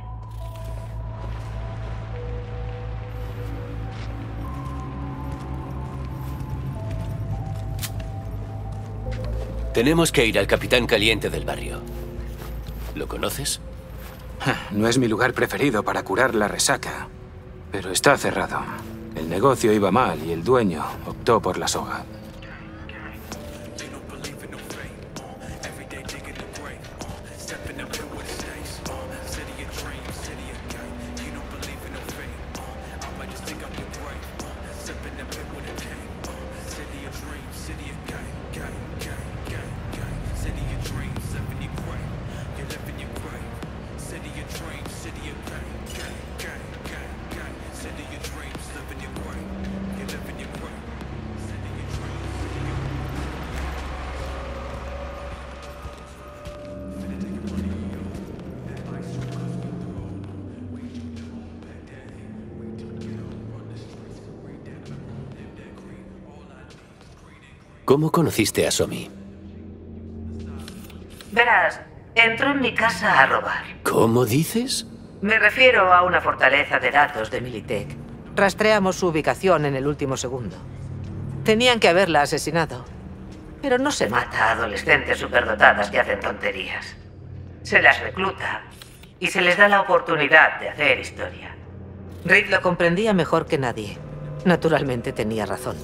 Tenemos que ir al capitán caliente del barrio. ¿Lo conoces? No es mi lugar preferido para curar la resaca, pero está cerrado. El negocio iba mal y el dueño optó por la soga. ¿Cómo conociste a Somi? Verás, entró en mi casa a robar. ¿Cómo dices? Me refiero a una fortaleza de datos de Militech. Rastreamos su ubicación en el último segundo. Tenían que haberla asesinado. Pero no se mata a adolescentes superdotadas que hacen tonterías. Se las recluta y se les da la oportunidad de hacer historia. Reed lo comprendía mejor que nadie. Naturalmente tenía razón.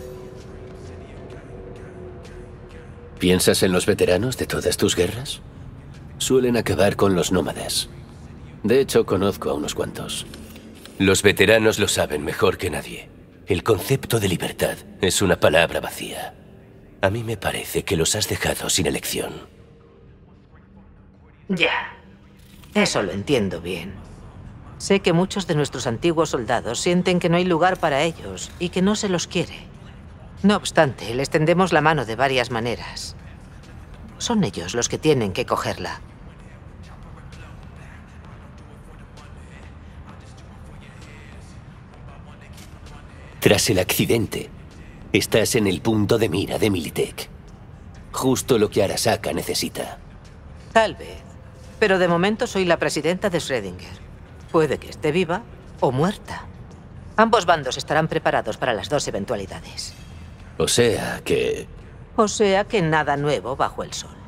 ¿Piensas en los veteranos de todas tus guerras? Suelen acabar con los nómadas. De hecho, conozco a unos cuantos. Los veteranos lo saben mejor que nadie. El concepto de libertad es una palabra vacía. A mí me parece que los has dejado sin elección. Ya. Eso lo entiendo bien. Sé que muchos de nuestros antiguos soldados sienten que no hay lugar para ellos y que no se los quiere. No obstante, les tendemos la mano de varias maneras. Son ellos los que tienen que cogerla. Tras el accidente, estás en el punto de mira de Militech. Justo lo que Arasaka necesita. Tal vez. Pero de momento soy la presidenta de Schrödinger. Puede que esté viva o muerta. Ambos bandos estarán preparados para las dos eventualidades. O sea que... O sea que nada nuevo bajo el sol.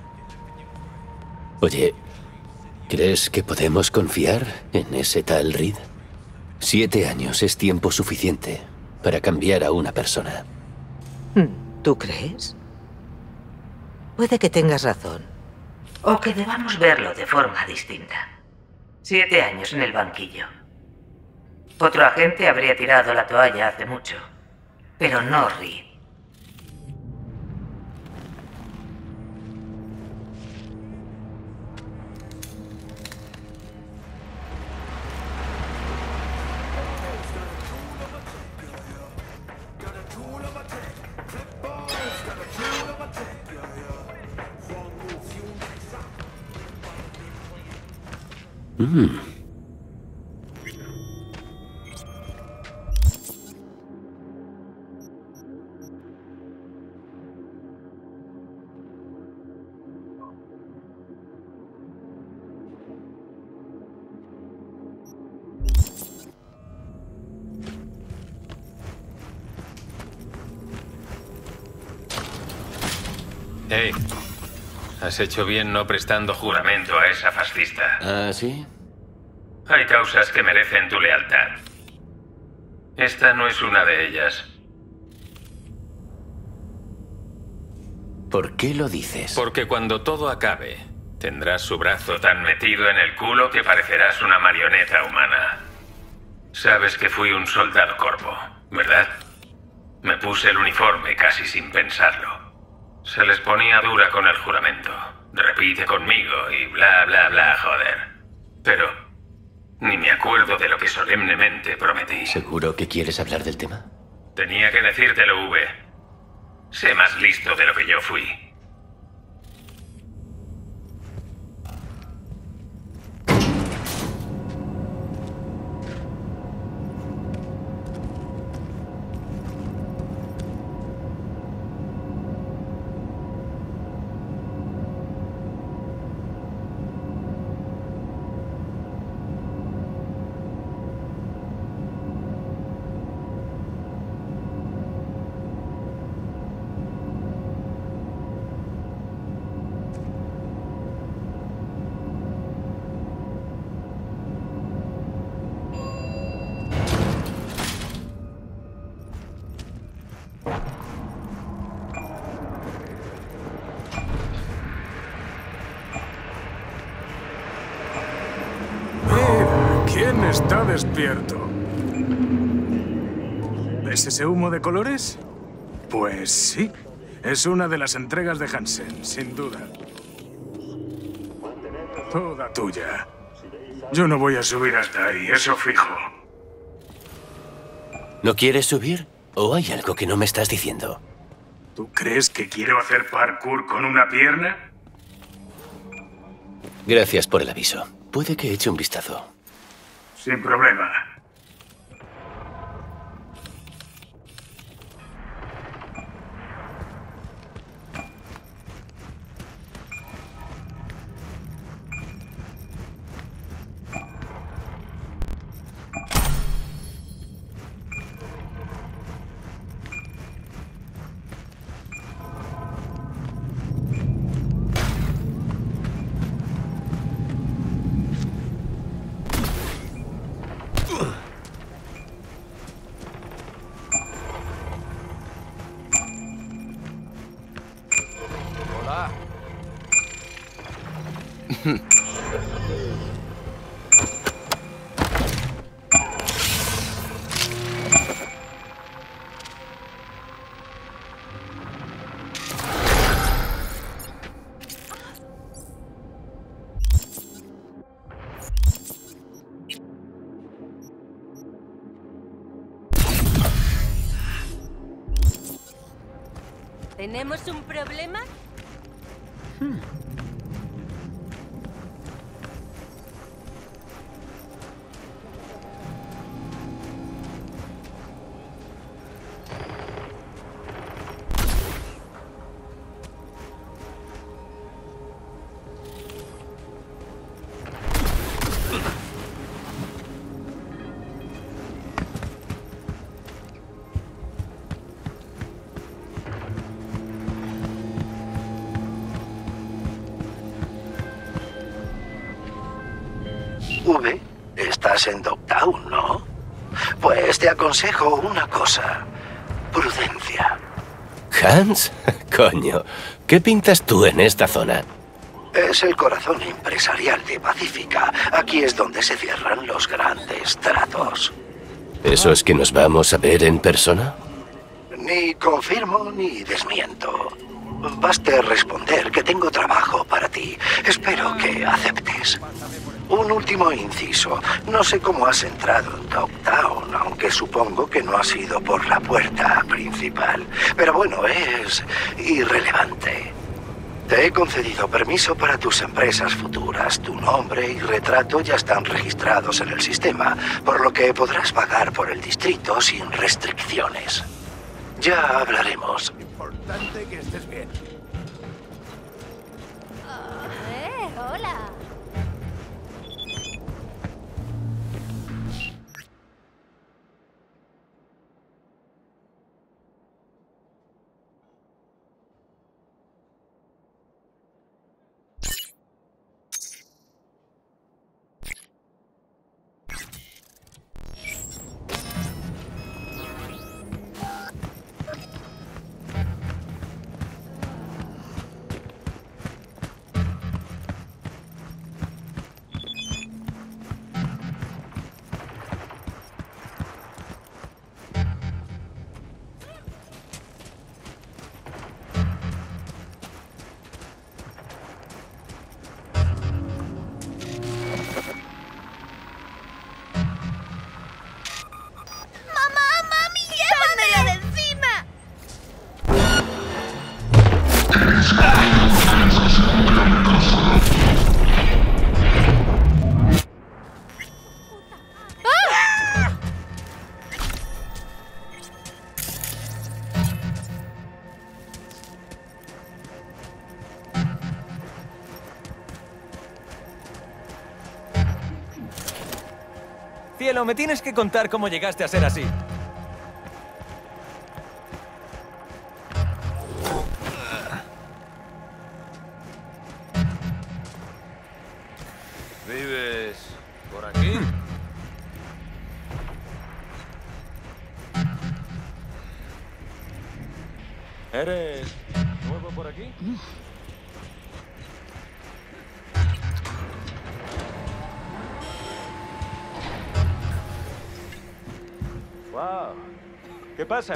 Oye, ¿crees que podemos confiar en ese tal Reed? Siete años es tiempo suficiente para cambiar a una persona. ¿Tú crees? Puede que tengas razón. O que debamos verlo de forma distinta. Siete años en el banquillo. Otro agente habría tirado la toalla hace mucho. Pero no Reed. Mm. Hey, has hecho bien no prestando juramento a esa fascista. ¿Ah, sí? Hay causas que merecen tu lealtad. Esta no es una de ellas. ¿Por qué lo dices? Porque cuando todo acabe, tendrás su brazo tan metido en el culo que parecerás una marioneta humana. Sabes que fui un soldado corvo, ¿verdad? Me puse el uniforme casi sin pensarlo. Se les ponía dura con el juramento. Repite conmigo y bla, bla, bla, joder. Pero ni me acuerdo de lo que solemnemente prometí. ¿Seguro que quieres hablar del tema? Tenía que decírtelo, V. Sé más listo de lo que yo fui. ¿Quién está despierto? ¿Ves ese humo de colores? Pues sí. Es una de las entregas de Hansen, sin duda. Toda tuya. Yo no voy a subir hasta ahí, eso fijo. ¿No quieres subir? ¿O hay algo que no me estás diciendo? ¿Tú crees que quiero hacer parkour con una pierna? Gracias por el aviso. Puede que eche un vistazo. Sin problema. ¿Tenemos un problema? Hmm. V, estás en Dogtown, ¿no? Pues te aconsejo una cosa. Prudencia. ¿Hans? Coño, ¿qué pintas tú en esta zona? Es el corazón empresarial de Pacífica. Aquí es donde se cierran los grandes tratos. ¿Eso es que nos vamos a ver en persona? Ni confirmo ni desmiento. Baste responder que tengo trabajo para ti. Espero que aceptes. Un último inciso. No sé cómo has entrado en Dogtown, aunque supongo que no ha sido por la puerta principal. Pero bueno, es irrelevante. Te he concedido permiso para tus empresas futuras. Tu nombre y retrato ya están registrados en el sistema, por lo que podrás vagar por el distrito sin restricciones. Ya hablaremos. Importante que estés bien. Eh, hola. Cielo, me tienes que contar cómo llegaste a ser así. ¿Vives por aquí? ¿Eres nuevo por aquí? Wow. ¿Qué pasa?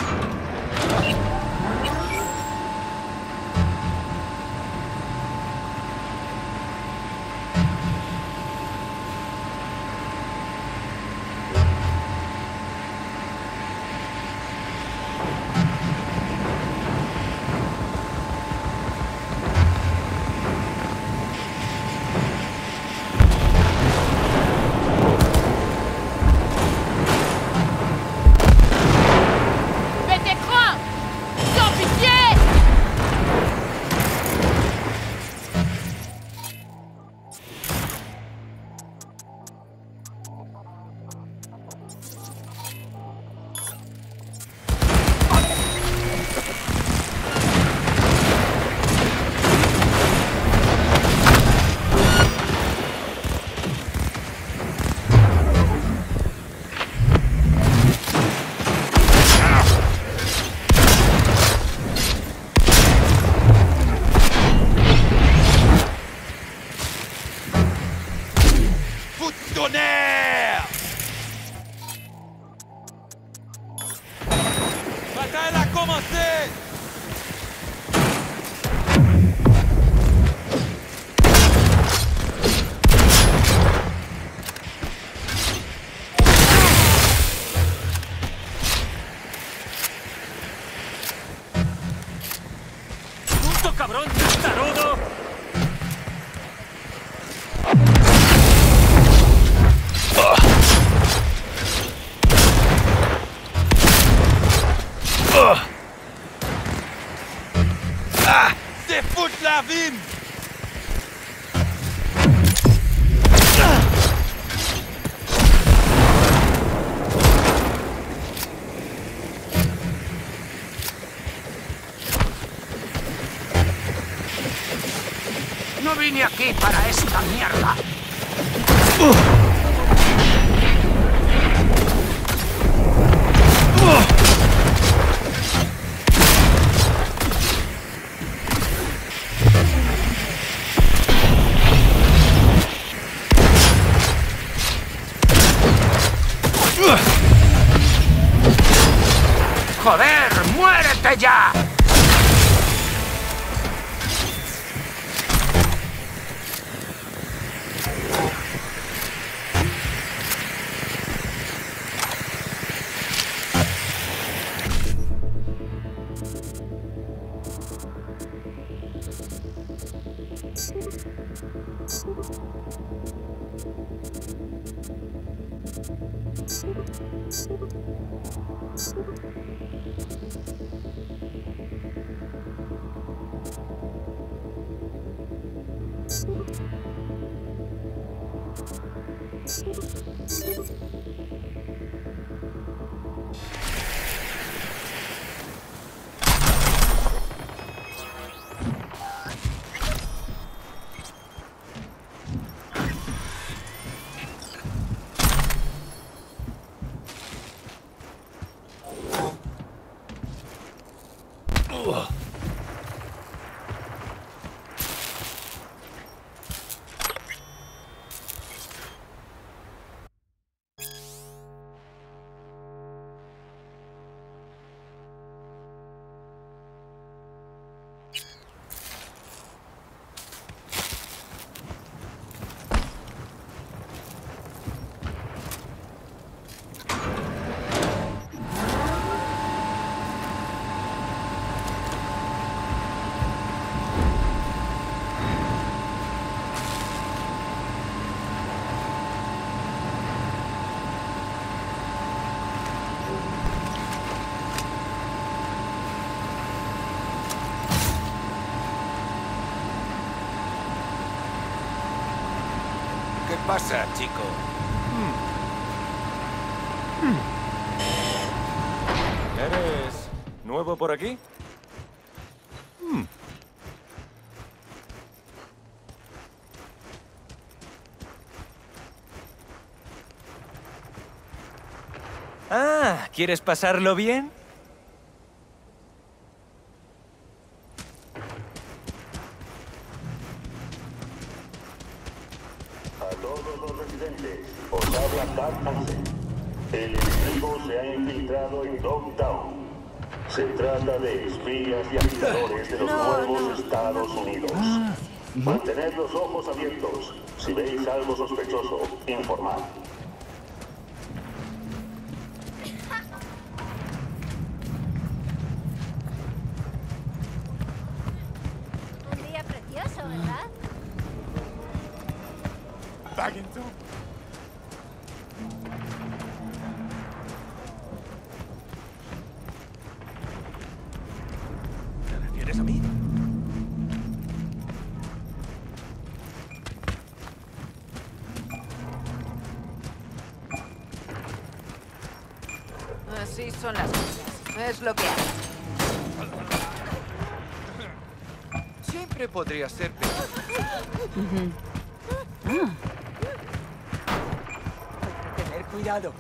¡Cabrón, tarudo! ¡Se fout la vie! No vine aquí para esta mierda. ¡Joder! ¡Muérete ya! ¿Qué pasa, chico? ¿Eres nuevo por aquí? Hmm. Ah, ¿quieres pasarlo bien? A todos los residentes, os habla Dark Hansen. El enemigo se ha infiltrado en Dogtown. Se trata de espías y agitadores de los No, nuevos no. Estados Unidos. Mantened los ojos abiertos. Si veis algo sospechoso, informad. Un día precioso, ¿verdad? Paddington. ¿Te refieres a mí? Así son las cosas. Es lo que hay. Siempre podría ser peor. Hay que tener cuidado.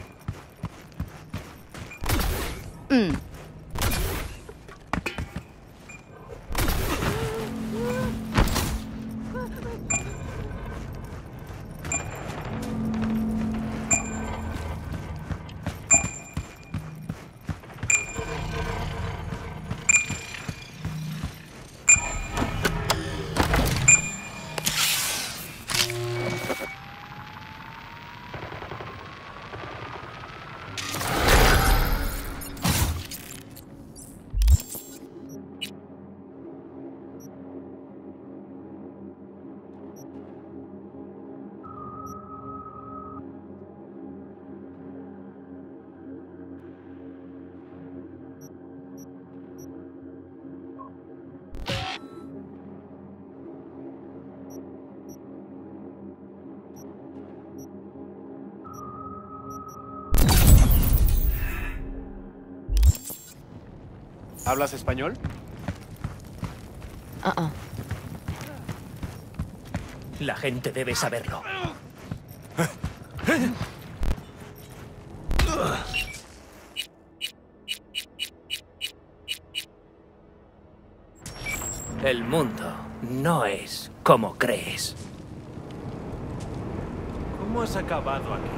¿Hablas español? Ah, ah. La gente debe saberlo. El mundo no es como crees. ¿Cómo has acabado aquí?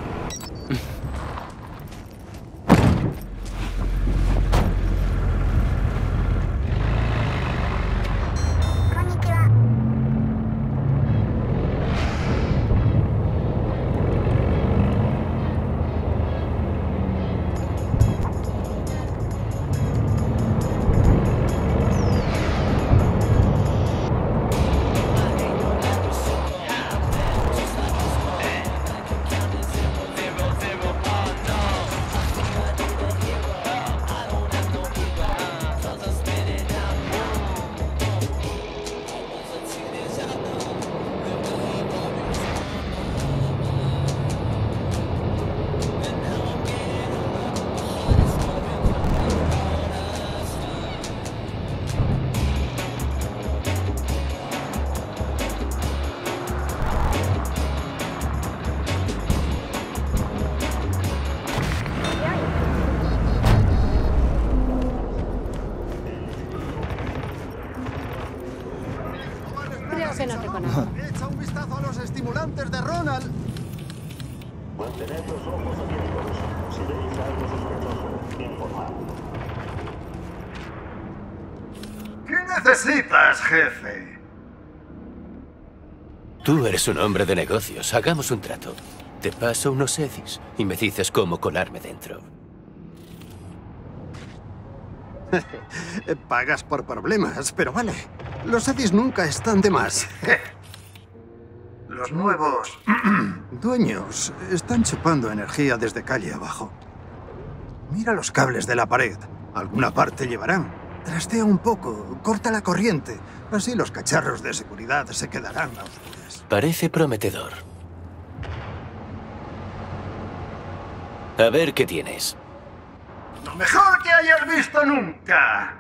Que no te conozco. Echa un vistazo a los estimulantes de Ronald. Mantened los ojos abiertos. Si veis algo sospechoso, informad. ¿Qué necesitas, jefe? Tú eres un hombre de negocios. Hagamos un trato. Te paso unos edis y me dices cómo colarme dentro. Pagas por problemas, pero vale. Los edis nunca están de más. Los nuevos dueños están chupando energía desde calle abajo. Mira los cables de la pared. Alguna parte llevarán. Trastea un poco, corta la corriente. Así los cacharros de seguridad se quedarán a oscuras. Parece prometedor. A ver qué tienes. ¡Lo mejor que hayas visto nunca!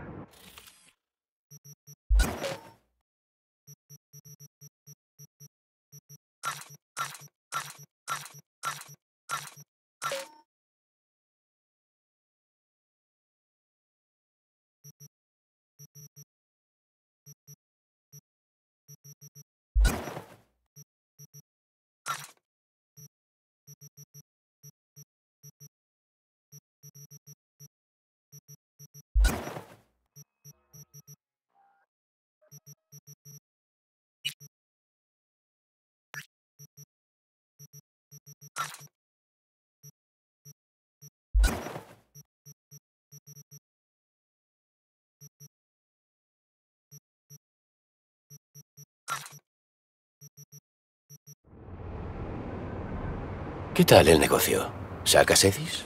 ¿Qué tal el negocio? ¿Sacas edis?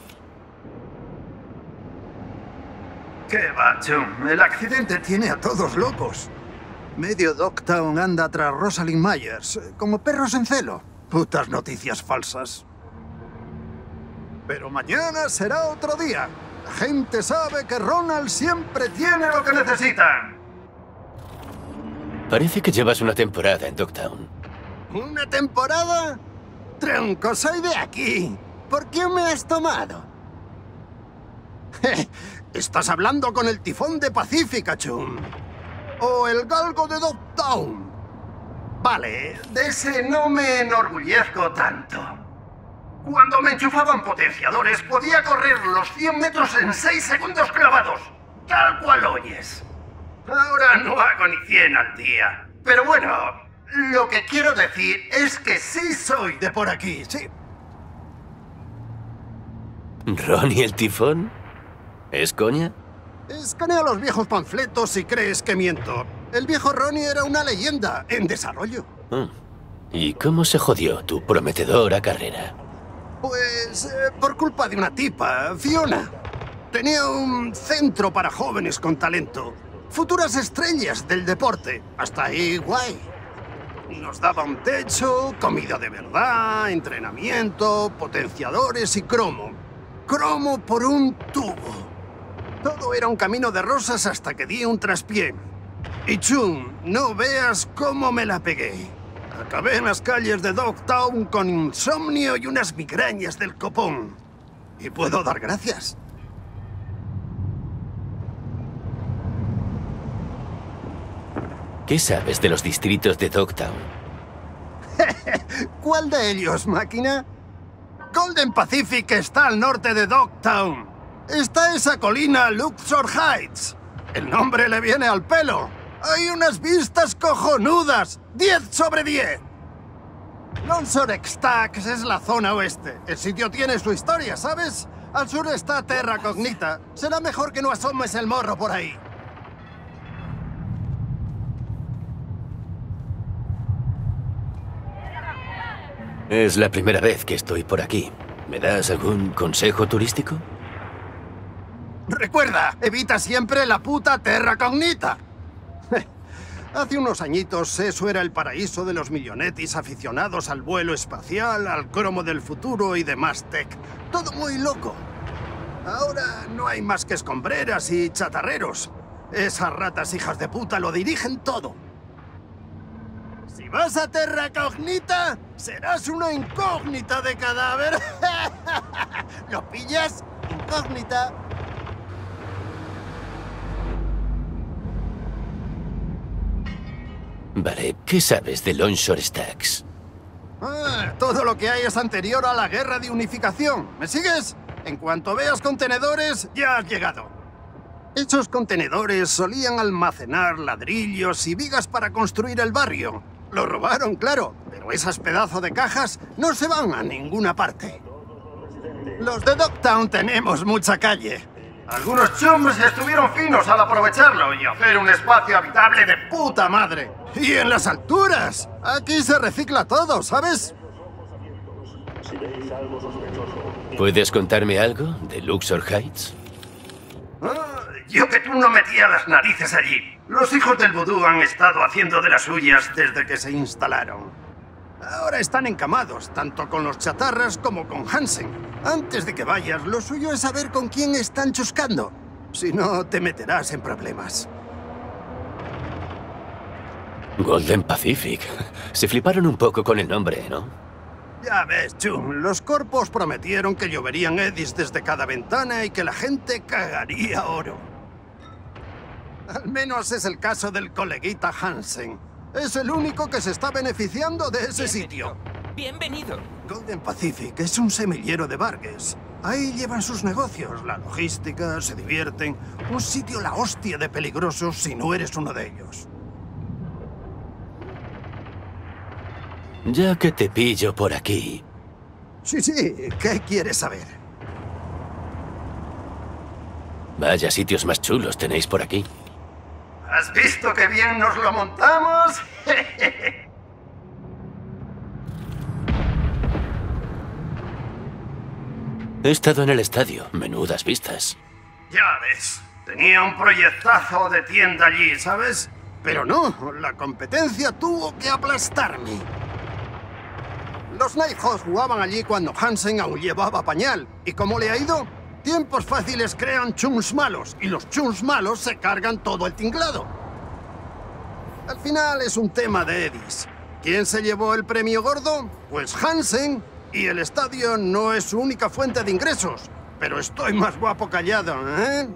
¡Qué va, Chum! El accidente tiene a todos locos. Medio Dogtown anda tras Rosalind Myers, como perros en celo. Putas noticias falsas. Pero mañana será otro día. La gente sabe que Ronald siempre tiene lo que necesitan. Parece que llevas una temporada en Dogtown. ¿Una temporada? Tronco, soy de aquí. ¿Por qué me has tomado? Estás hablando con el tifón de Pacífica, Chum. O el galgo de Dogtown. Vale, de ese no me enorgullezco tanto. Cuando me enchufaban potenciadores, podía correr los cien metros en seis segundos clavados. Tal cual oyes. Ahora no hago ni cien al día. Pero bueno, lo que quiero decir es que sí soy de por aquí, sí. ¿Ronnie el tifón? ¿Es coña? Escanea los viejos panfletos si crees que miento. El viejo Ronnie era una leyenda en desarrollo. Mm. ¿Y cómo se jodió tu prometedora carrera? Pues eh, por culpa de una tipa, Fiona. Tenía un centro para jóvenes con talento. Futuras estrellas del deporte. Hasta ahí, guay. Nos daba un techo, comida de verdad, entrenamiento, potenciadores y cromo. Cromo por un tubo. Todo era un camino de rosas hasta que di un traspié. Y Chum, no veas cómo me la pegué. Acabé en las calles de Dogtown con insomnio y unas migrañas del copón. Y puedo dar gracias. ¿Qué sabes de los distritos de Dogtown? ¿Cuál de ellos, máquina? Golden Pacific está al norte de Dogtown. Está esa colina Luxor Heights. El nombre le viene al pelo. Hay unas vistas cojonudas. diez sobre diez. Longsor Stacks es la zona oeste. El sitio tiene su historia, ¿sabes? Al sur está Terra Cognita. Será mejor que no asomes el morro por ahí. Es la primera vez que estoy por aquí. ¿Me das algún consejo turístico? Recuerda, evita siempre la puta Terra Cognita. Hace unos añitos eso era el paraíso de los millonetis aficionados al vuelo espacial, al cromo del futuro y demás tech. Todo muy loco. Ahora no hay más que escombreras y chatarreros. Esas ratas hijas de puta lo dirigen todo. Si vas a Terra Cognita, serás una incógnita de cadáver. ¿Lo pillas? Incógnita. Vale, ¿qué sabes de Longsor Stacks? Ah, todo lo que hay es anterior a la guerra de unificación. ¿Me sigues? En cuanto veas contenedores, ya has llegado. Esos contenedores solían almacenar ladrillos y vigas para construir el barrio. Lo robaron, claro, pero esas pedazos de cajas no se van a ninguna parte. Los de Dogtown tenemos mucha calle. Algunos chums estuvieron finos al aprovecharlo y hacer un espacio habitable de puta madre. Y en las alturas. Aquí se recicla todo, ¿sabes? ¿Puedes contarme algo de Luxor Heights? Ah, yo que tú no metía las narices allí. Los hijos del vudú han estado haciendo de las suyas desde que se instalaron. Ahora están encamados, tanto con los chatarras como con Hansen. Antes de que vayas, lo suyo es saber con quién están chuscando. Si no, te meterás en problemas. Golden Pacific. Se fliparon un poco con el nombre, ¿no? Ya ves, Chum, los corpos prometieron que lloverían eddies desde cada ventana y que la gente cagaría oro. Al menos es el caso del coleguita Hansen. Es el único que se está beneficiando de ese sitio. Bienvenido. Golden Pacific es un semillero de Vargas. Ahí llevan sus negocios, la logística, se divierten. Un sitio la hostia de peligrosos si no eres uno de ellos. Ya que te pillo por aquí. Sí, sí. ¿Qué quieres saber? Vaya sitios más chulos tenéis por aquí. ¿Has visto qué bien nos lo montamos? He estado en el estadio. Menudas vistas. Ya ves. Tenía un proyectazo de tienda allí, ¿sabes? Pero no, la competencia tuvo que aplastarme. Los Nighthawks jugaban allí cuando Hansen aún llevaba pañal. ¿Y cómo le ha ido? Tiempos fáciles crean chums malos, y los chums malos se cargan todo el tinglado. Al final es un tema de eddies. ¿Quién se llevó el premio gordo? Pues Hansen, y el estadio no es su única fuente de ingresos. Pero estoy más guapo callado, ¿eh?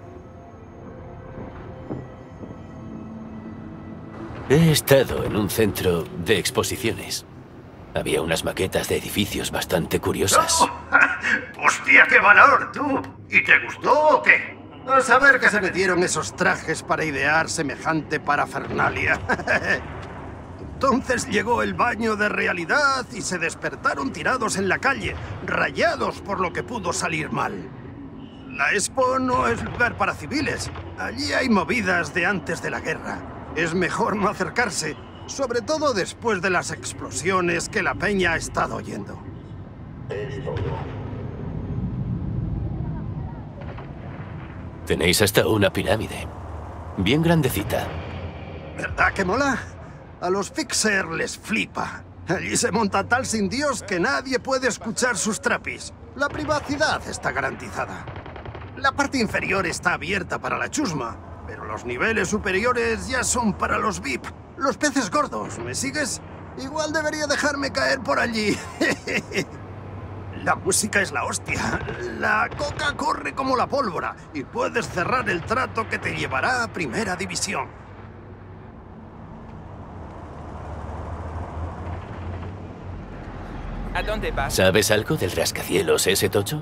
He estado en un centro de exposiciones. Había unas maquetas de edificios bastante curiosas. ¡Oh! ¡Hostia, qué valor, tú! ¿Y te gustó o qué? A saber que se metieron esos trajes para idear semejante parafernalia. Entonces llegó el baño de realidad y se despertaron tirados en la calle, rayados por lo que pudo salir mal. La Expo no es lugar para civiles. Allí hay movidas de antes de la guerra. Es mejor no acercarse. Sobre todo después de las explosiones que la peña ha estado oyendo. Tenéis hasta una pirámide. Bien grandecita. ¿Verdad que mola? A los Fixer les flipa. Allí se monta tal sin Dios que nadie puede escuchar sus trapis. La privacidad está garantizada. La parte inferior está abierta para la chusma, pero los niveles superiores ya son para los V I P. Los peces gordos, ¿me sigues? Igual debería dejarme caer por allí. La música es la hostia. La coca corre como la pólvora y puedes cerrar el trato que te llevará a Primera División. ¿A dónde vas? ¿Sabes algo del rascacielos ese tocho?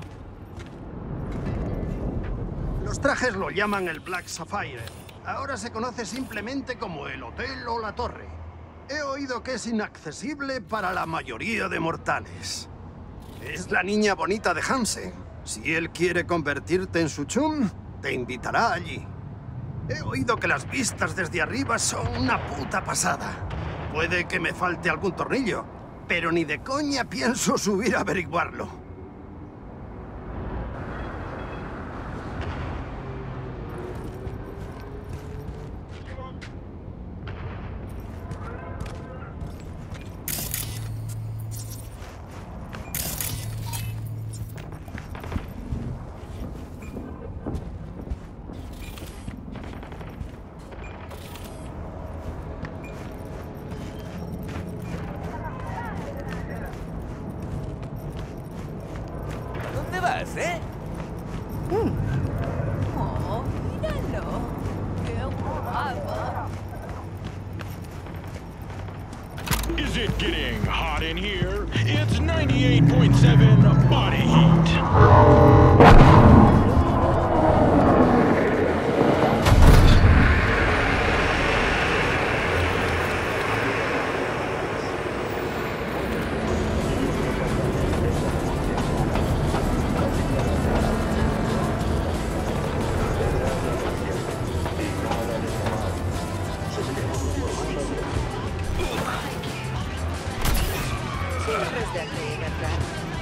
Los trajes lo llaman el Black Sapphire. Ahora se conoce simplemente como el hotel o la torre. He oído que es inaccesible para la mayoría de mortales. Es la niña bonita de Hansen. Si él quiere convertirte en su chum, te invitará allí. He oído que las vistas desde arriba son una puta pasada. Puede que me falte algún tornillo, pero ni de coña pienso subir a averiguarlo. ¿Dónde vas, eh? Oh, míralo. Qué guapo. Is it getting hot in here? It's ninety-eight point seven Body Heat. Siempre es de aquí, ¿verdad?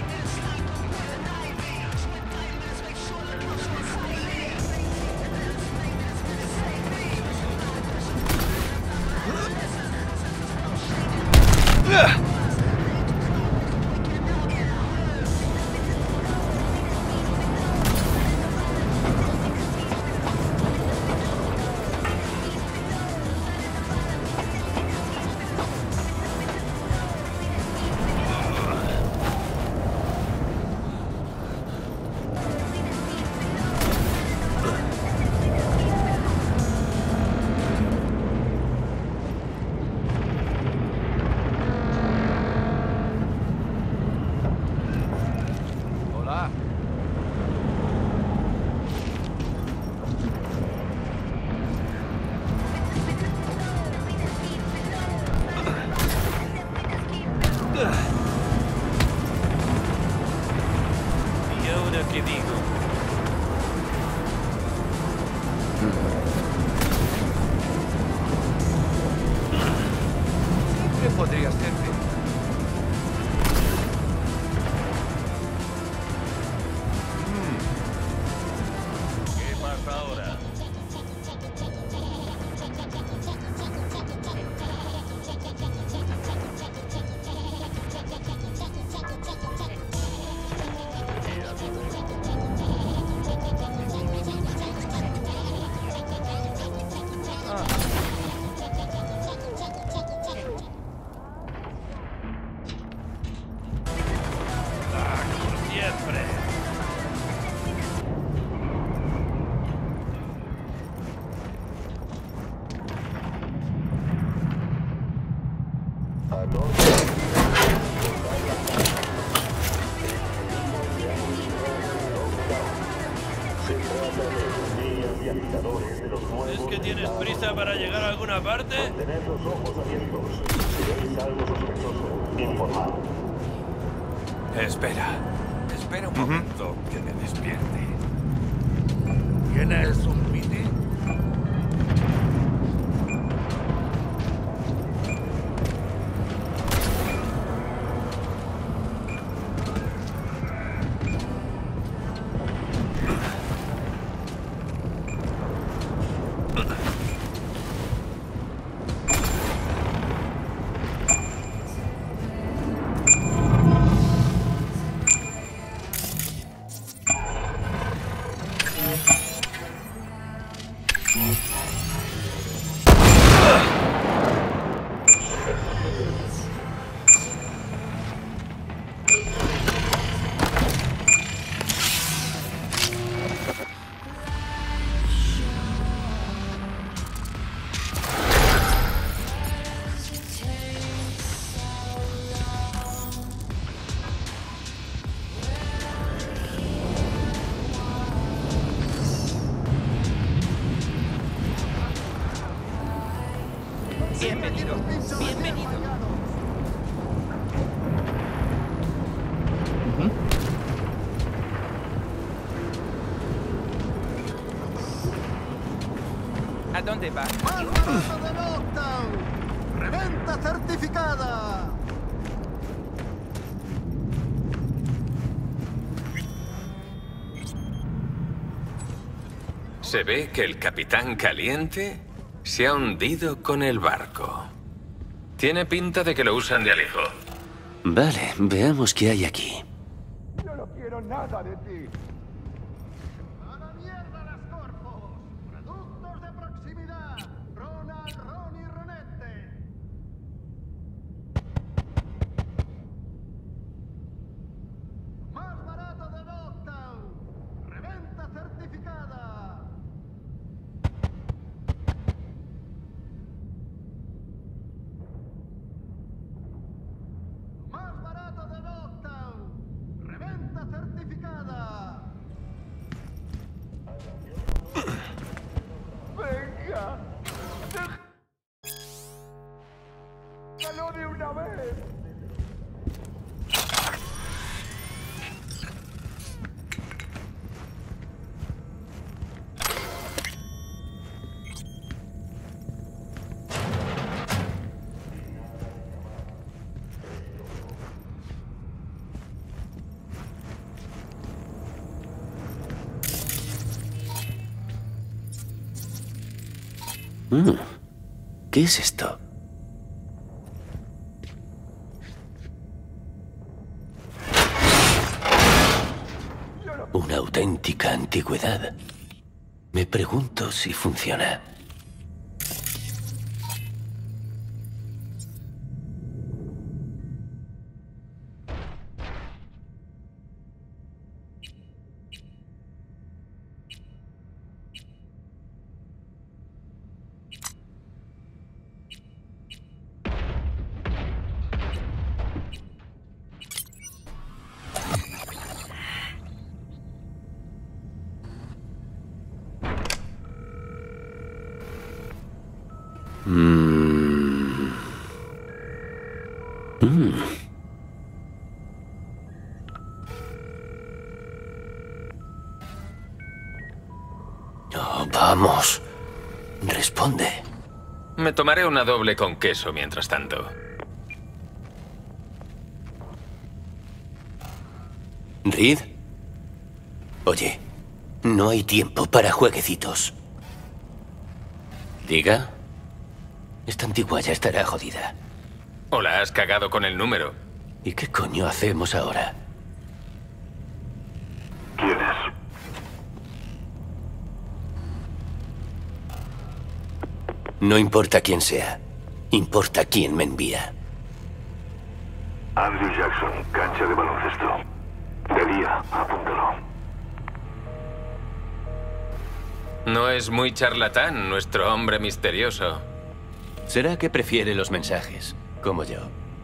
Hola. ¿Y ahora qué digo? Siempre podría hacerte. ¿Qué pasa ahora? Ah, como siempre. ¿Es que tienes prisa para llegar a alguna parte? Mantened los ojos abiertos. Si veis algo sospechoso, informad. Espera. Espera un momento que me despierte. ¿Tienes un piti? Bienvenido. Bienvenido. ¿A dónde va? ¡Más barato de Dogtown! ¡Reventa certificada! Se ve que el Capitán Caliente se ha hundido con el barco. Tiene pinta de que lo usan de alijo. Vale, veamos qué hay aquí. Yo no quiero nada de ti. ¡A la mierda las corpos! ¡Productos de proximidad! ¡Ronald, Ron y Ronette! ¡Más barato de Dogtown! ¡Reventa certificada! ¡Más barato de Dogtown! ¡Reventa certificada! ¡Venga! ¡Déjalo de una vez! Mm, ¿qué es esto? Una auténtica antigüedad. Me pregunto si funciona. Mm. Mm. Oh, vamos. Responde. Me tomaré una doble con queso mientras tanto. ¿Reed? Oye, no hay tiempo para jueguecitos. ¿Diga? Esta antigua ya estará jodida. ¿O la has cagado con el número? ¿Y qué coño hacemos ahora? ¿Quién es? No importa quién sea. Importa quién me envía. Andrew Jackson, cancha de baloncesto. De día, apúntalo. No es muy charlatán, nuestro hombre misterioso. Será que prefiere los mensajes, como yo.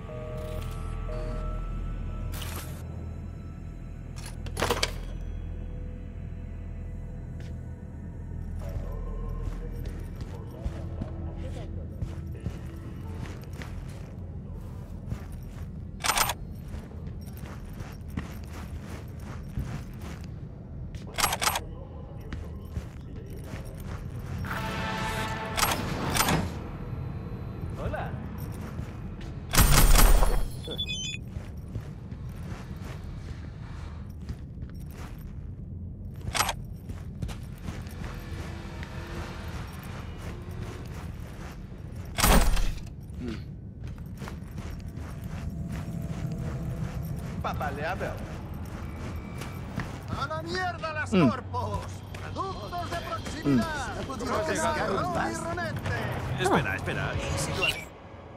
Papaleado. ¡A la mierda las Mm. corpos! ¡Productos de proximidad! ¡Ronald y Ronette! Espera, espera. ¿Y si lo haré?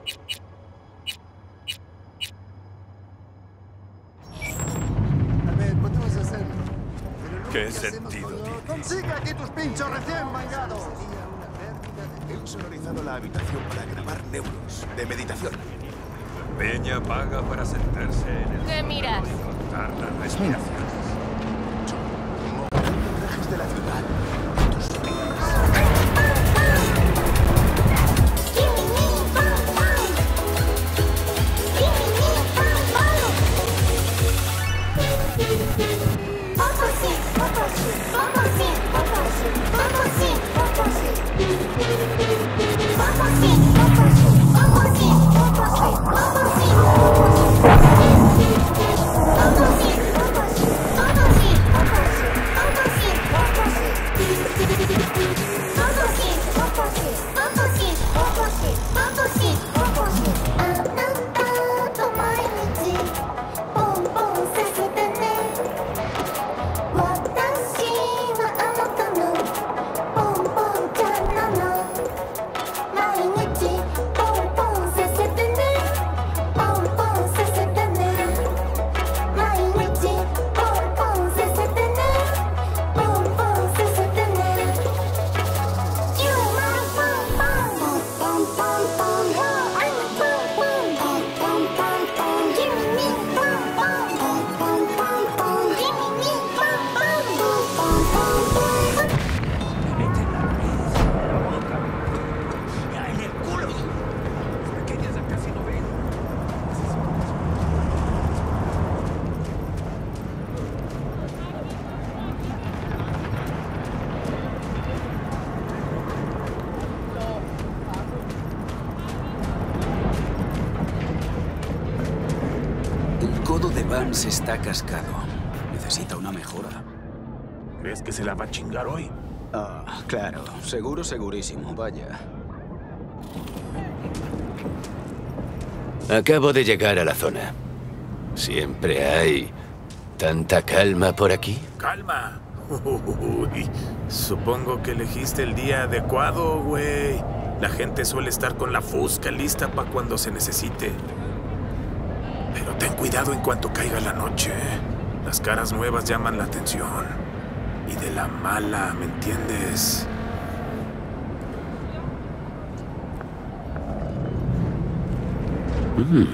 A ver, podemos hacerlo. Pero luego, ¿Qué hacemos sentido con lo- tiene? ¡Consigue aquí tus pinchos recién mangados! He sonorizado la habitación para grabar neuros de meditación. Peña paga para sentarse en el ¿Qué miras? y contar las respiraciones. Trajes de la ciudad. Tus codo de Vance está cascado. Necesita una mejora. ¿Crees que se la va a chingar hoy? Ah, claro. Seguro, segurísimo. Vaya. Acabo de llegar a la zona. ¿Siempre hay tanta calma por aquí? ¡Calma! Uy, supongo que elegiste el día adecuado, güey. La gente suele estar con la fusca lista para cuando se necesite. Pero ten cuidado en cuanto caiga la noche. Las caras nuevas llaman la atención. Y de la mala, ¿me entiendes? Mm.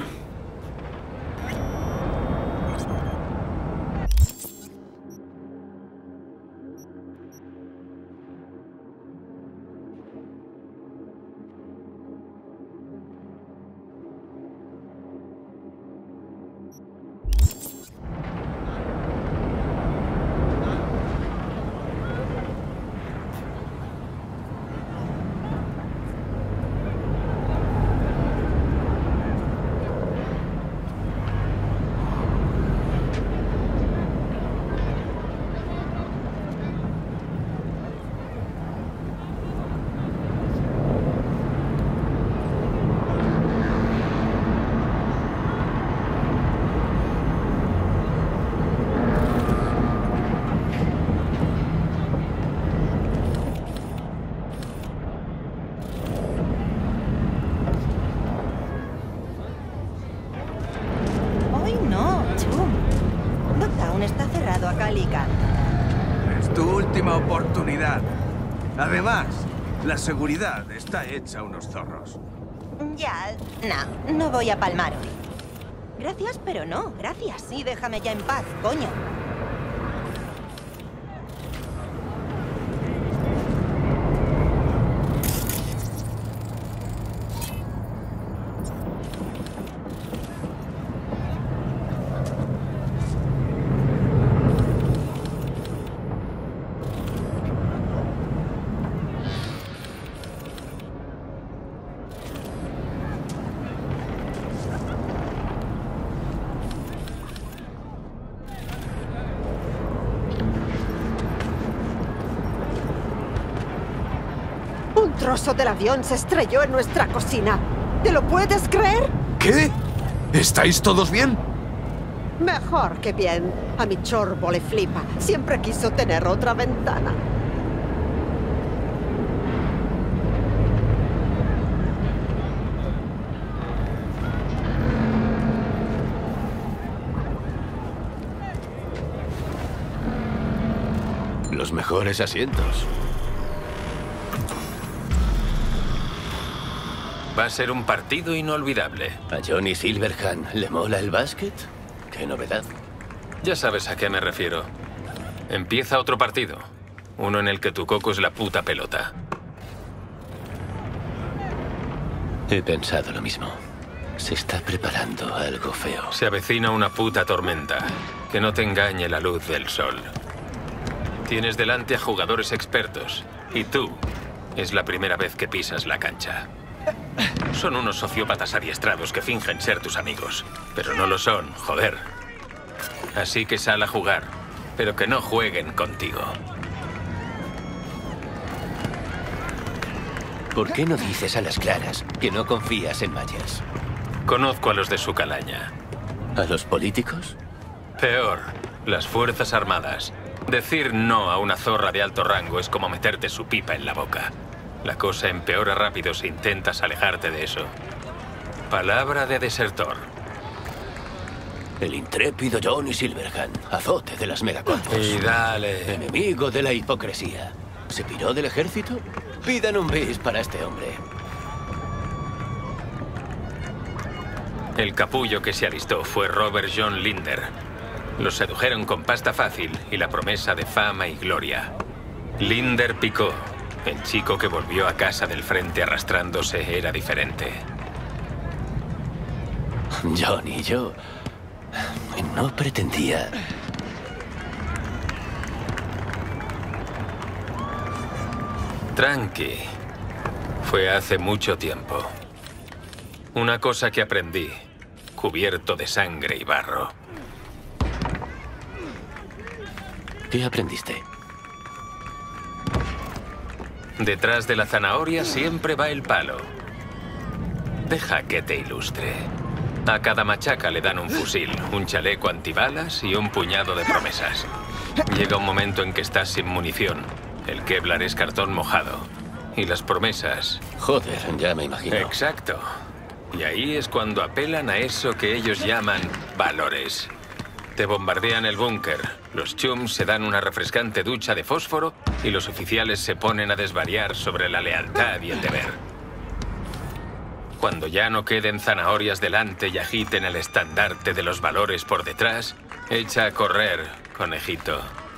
Es tu última oportunidad. Además, la seguridad está hecha unos zorros. Ya, no, no voy a palmar hoy. Gracias, pero no, gracias. Y déjame ya en paz, coño. Un trozo del avión se estrelló en nuestra cocina. ¿Te lo puedes creer? ¿Qué? ¿Estáis todos bien? Mejor que bien. A mi chorbo le flipa. Siempre quiso tener otra ventana. Los mejores asientos. Va a ser un partido inolvidable. ¿A Johnny Silverhand le mola el básquet? ¿Qué novedad? Ya sabes a qué me refiero. Empieza otro partido. Uno en el que tu coco es la puta pelota. He pensado lo mismo. Se está preparando algo feo. Se avecina una puta tormenta. Que no te engañe la luz del sol. Tienes delante a jugadores expertos. Y tú, es la primera vez que pisas la cancha. Son unos sociópatas adiestrados que fingen ser tus amigos. Pero no lo son, joder. Así que sal a jugar, pero que no jueguen contigo. ¿Por qué no dices a las claras que no confías en Myers? Conozco a los de su calaña. ¿A los políticos? Peor, las Fuerzas Armadas. Decir no a una zorra de alto rango es como meterte su pipa en la boca. La cosa empeora rápido si intentas alejarte de eso. Palabra de desertor. El intrépido Johnny Silverhand, azote de las megacorpos. Y dale. Enemigo de la hipocresía. ¿Se piró del ejército? Pidan un bis para este hombre. El capullo que se alistó fue Robert John Linder. Lo sedujeron con pasta fácil y la promesa de fama y gloria. Linder picó. El chico que volvió a casa del frente arrastrándose era diferente. Johnny, yo no pretendía... Tranqui. Fue hace mucho tiempo. Una cosa que aprendí. cubierto de sangre y barro. ¿Qué aprendiste? Detrás de la zanahoria siempre va el palo. Deja que te ilustre. A cada machaca le dan un fusil, un chaleco antibalas y un puñado de promesas. Llega un momento en que estás sin munición. El Kevlar es cartón mojado. Y las promesas... Joder, ya me imagino. Exacto. Y ahí es cuando apelan a eso que ellos llaman valores. Te bombardean el búnker, los chums se dan una refrescante ducha de fósforo y los oficiales se ponen a desvariar sobre la lealtad y el deber. Cuando ya no queden zanahorias delante y agiten el estandarte de los valores por detrás, echa a correr, conejito.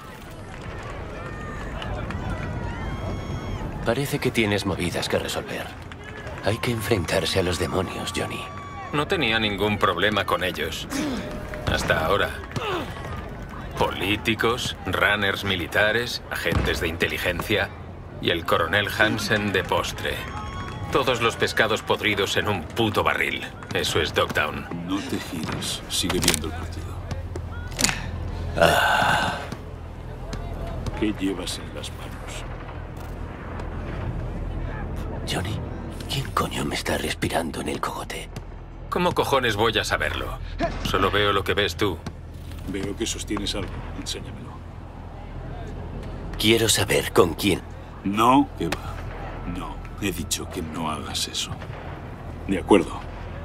Parece que tienes movidas que resolver. Hay que enfrentarse a los demonios, Johnny. No tenía ningún problema con ellos. Hasta ahora. Políticos, runners militares, agentes de inteligencia y el coronel Hansen de postre. Todos los pescados podridos en un puto barril. Eso es Dogtown. No te gires. Sigue viendo el partido. Ah. ¿Qué llevas en las manos? Johnny, ¿quién coño me está respirando en el cogote? ¿Cómo cojones voy a saberlo? Solo veo lo que ves tú. Veo que sostienes algo. Enséñamelo. Quiero saber con quién. No, que va. No, he dicho que no hagas eso. De acuerdo.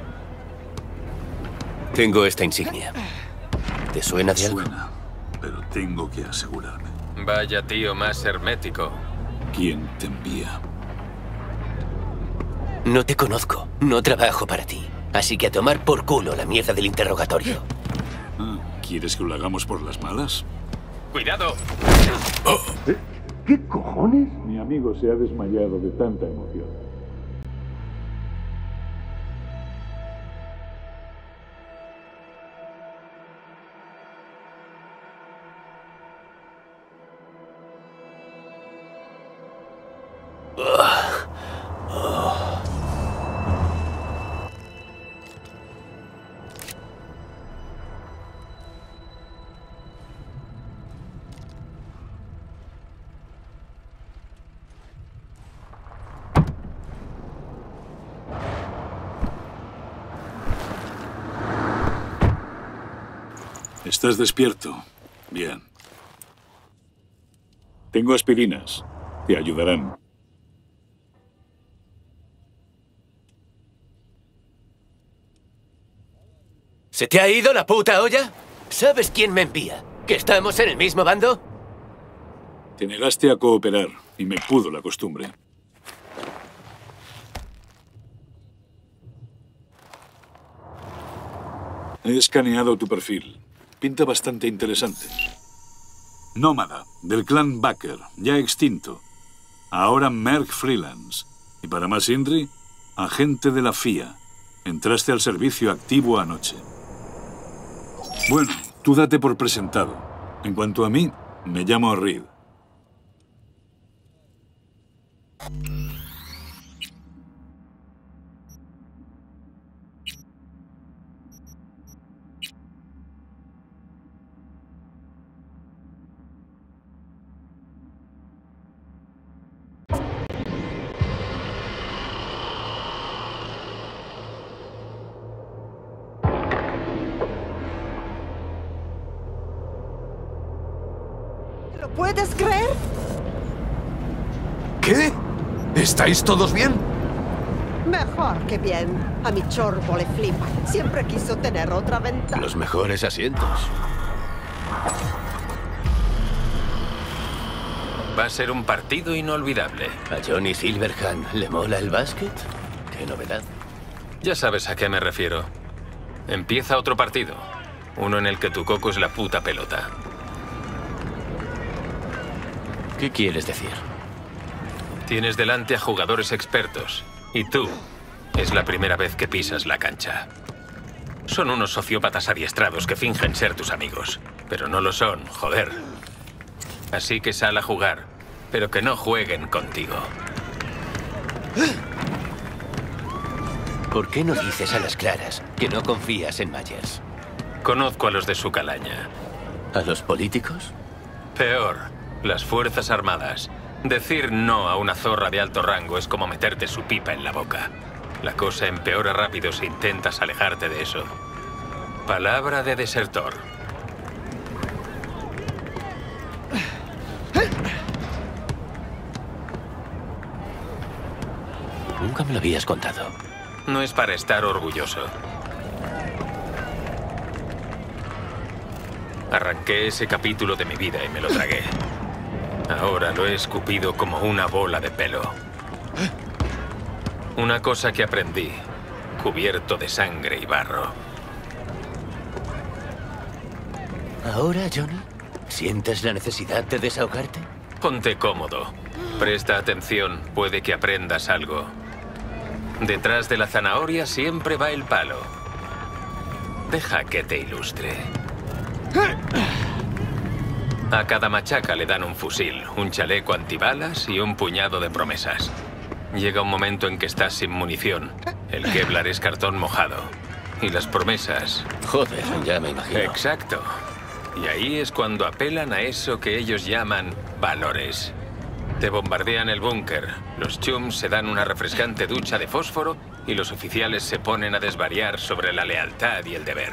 Tengo esta insignia. ¿Te suena de algo? Suena, pero tengo que asegurarme. Vaya tío más hermético. ¿Quién te envía? No te conozco. No trabajo para ti. Así que a tomar por culo la mierda del interrogatorio. Ah, ¿quieres que lo hagamos por las malas? ¡Cuidado! Oh. ¿Eh? ¿Qué cojones? Mi amigo se ha desmayado de tanta emoción. ¿Estás despierto? Bien. Tengo aspirinas. Te ayudarán. ¿Se te ha ido la puta olla? ¿Sabes quién me envía? ¿Que estamos en el mismo bando? Te negaste a cooperar y me pudo la costumbre. He escaneado tu perfil. Pinta bastante interesante. Nómada, del clan Baker, ya extinto. Ahora Merc Freelance. Y para más Indri, agente de la F I A. Entraste al servicio activo anoche. Bueno, tú date por presentado. En cuanto a mí, me llamo Reed. ¿Lo puedes creer? ¿Qué? ¿Estáis todos bien? Mejor que bien. A mi chorbo le flipa. Siempre quiso tener otra ventana. Los mejores asientos. Va a ser un partido inolvidable. ¿A Johnny Silverhand le mola el básquet? ¡Qué novedad! Ya sabes a qué me refiero. Empieza otro partido. Uno en el que tu coco es la puta pelota. ¿Qué quieres decir? Tienes delante a jugadores expertos. Y tú, es la primera vez que pisas la cancha. Son unos sociópatas adiestrados que fingen ser tus amigos. Pero no lo son, joder. Así que sal a jugar, pero que no jueguen contigo. ¿Por qué no dices a las claras que no confías en Myers? Conozco a los de su calaña. ¿A los políticos? Peor, las Fuerzas Armadas. Decir no a una zorra de alto rango es como meterte su pipa en la boca. La cosa empeora rápido si intentas alejarte de eso. Palabra de desertor. Nunca me lo habías contado. No es para estar orgulloso. Arranqué ese capítulo de mi vida y me lo tragué. Ahora lo he escupido como una bola de pelo. Una cosa que aprendí, cubierto de sangre y barro. ¿Ahora, Johnny? ¿Sientes la necesidad de desahogarte? Ponte cómodo. Presta atención, puede que aprendas algo. Detrás de la zanahoria siempre va el palo. Deja que te ilustre. A cada machaca le dan un fusil, un chaleco antibalas y un puñado de promesas. Llega un momento en que estás sin munición. El Kevlar es cartón mojado. Y las promesas... Joder, ya me imagino. Exacto. Y ahí es cuando apelan a eso que ellos llaman valores. Te bombardean el búnker, los chums se dan una refrescante ducha de fósforo y los oficiales se ponen a desvariar sobre la lealtad y el deber.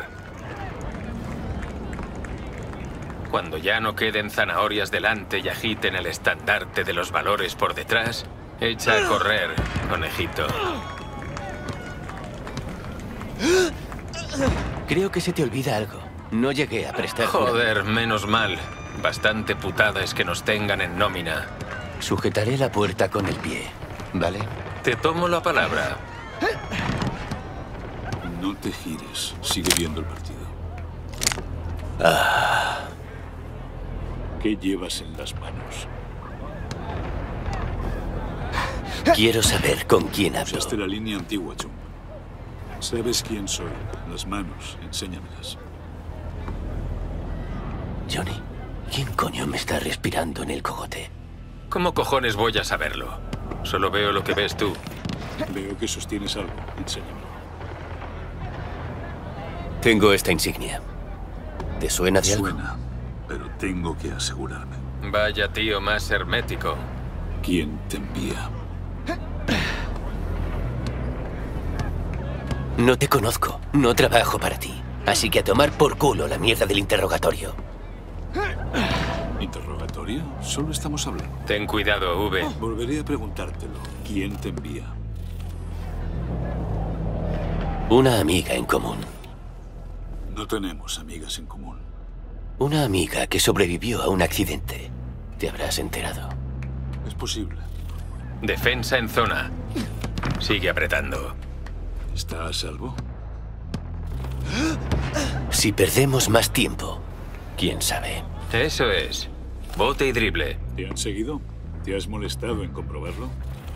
Cuando ya no queden zanahorias delante y agiten el estandarte de los valores por detrás, echa a correr, conejito. Creo que se te olvida algo. No llegué a prestar... Joder, menos mal. Bastante putada es que nos tengan en nómina. Sujetaré la puerta con el pie, ¿vale? Te tomo la palabra. No te gires. Sigue viendo el partido. Ah. ¿Qué llevas en las manos? Quiero saber con quién hablo. Usaste la línea antigua, Chum. Sabes quién soy. Las manos, enséñamelas. Johnny, ¿quién coño me está respirando en el cogote? ¿Cómo cojones voy a saberlo? Solo veo lo que ves tú. Veo que sostienes algo. Enséñamelo. Tengo esta insignia. ¿Te suena de algo? Suena, pero tengo que asegurarme. Vaya tío más hermético. ¿Quién te envía? No te conozco. No trabajo para ti. Así que a tomar por culo la mierda del interrogatorio. ¿Interrogatorio? Solo estamos hablando. Ten cuidado, V. Volveré a preguntártelo. ¿Quién te envía? Una amiga en común. No tenemos amigas en común. Una amiga que sobrevivió a un accidente. Te habrás enterado. Es posible. Defensa en zona. Sigue apretando. ¿Está a salvo? Si perdemos más tiempo, quién sabe. Eso es. Bote y drible. ¿Te han seguido? ¿Te has molestado en comprobarlo?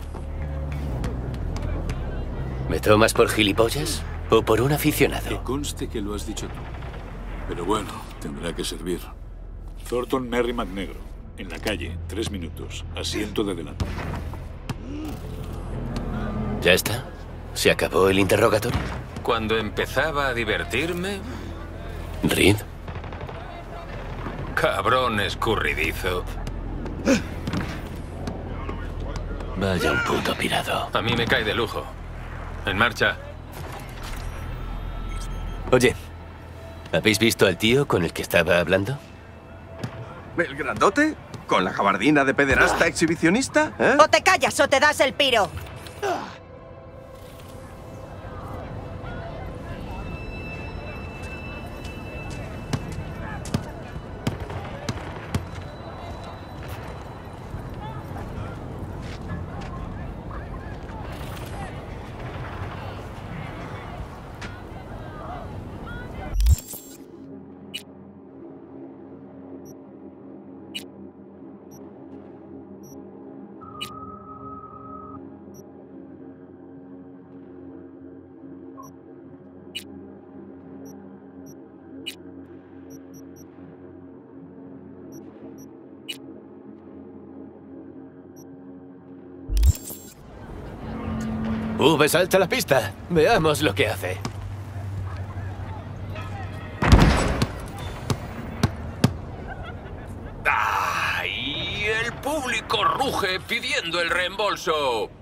¿Me tomas por gilipollas o por un aficionado? Que conste que lo has dicho tú. Pero bueno, tendrá que servir. Thornton Merrimack Negro. En la calle, tres minutos. Asiento de delante. ¿Ya está? ¿Se acabó el interrogatorio? Cuando empezaba a divertirme... ¿Reed? Cabrón escurridizo. Vaya un puto pirado. A mí me cae de lujo. En marcha. Oye, ¿habéis visto al tío con el que estaba hablando? ¿El grandote? ¿Con la gabardina de pederasta exhibicionista? ¿Eh? O te callas o te das el piro. V, salta a la pista. Veamos lo que hace. ¡Ah! Y el público ruge pidiendo el reembolso.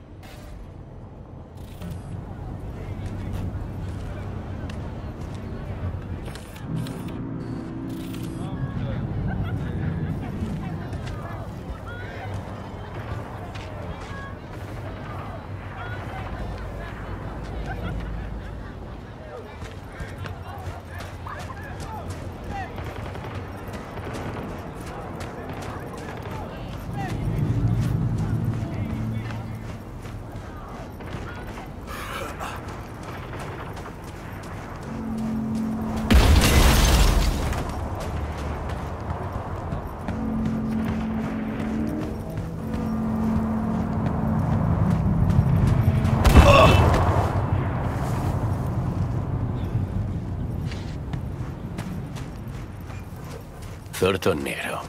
Thornton negro.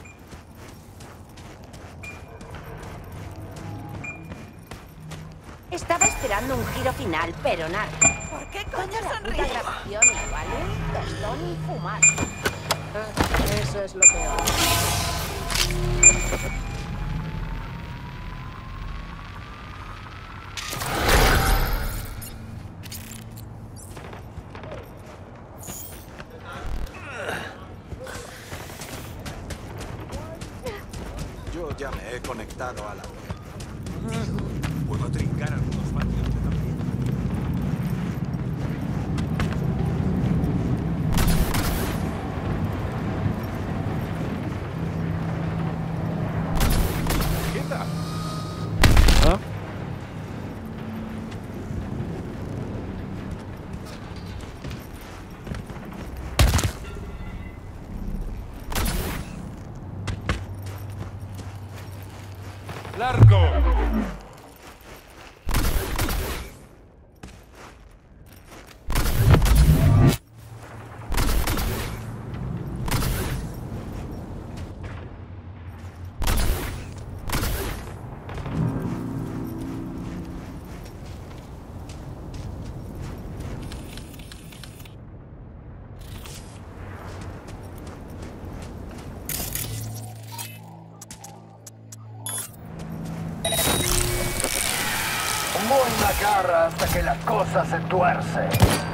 Estaba esperando un giro final, pero nada. ¿Por qué coño sonríes? La grabación igual un tostón infumable. Ah, eso es lo peor. Yo ya me he conectado a la web. Puedo trincar algunos vatios de la red. ¿Qué tal? ¿Ah? ¡Largo! Buena cara hasta que la cosa se tuerce.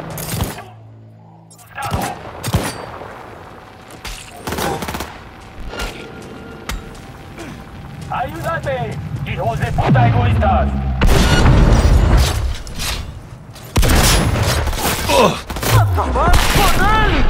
¡Ayúdate! ¡Hijos de puta egoístas! ¡Acabar con él!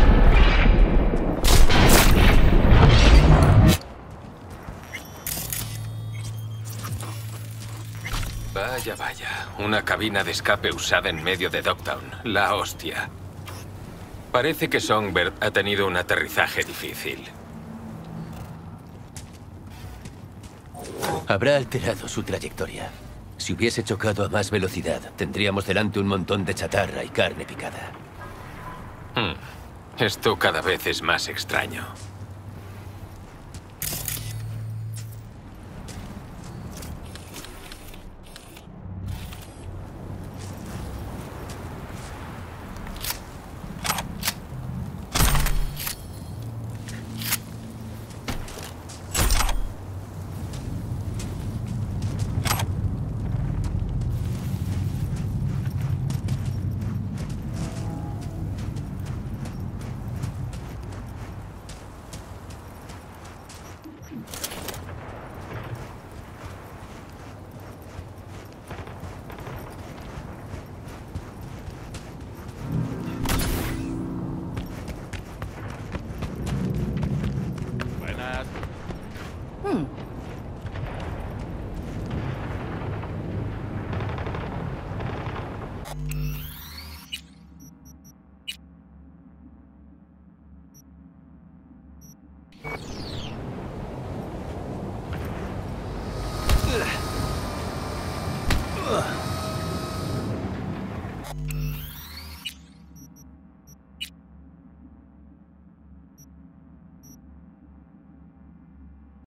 Vaya, vaya. Una cabina de escape usada en medio de Dogtown. La hostia. Parece que Songbird ha tenido un aterrizaje difícil. Habrá alterado su trayectoria. Si hubiese chocado a más velocidad, tendríamos delante un montón de chatarra y carne picada. Hmm. Esto cada vez es más extraño. Hmm.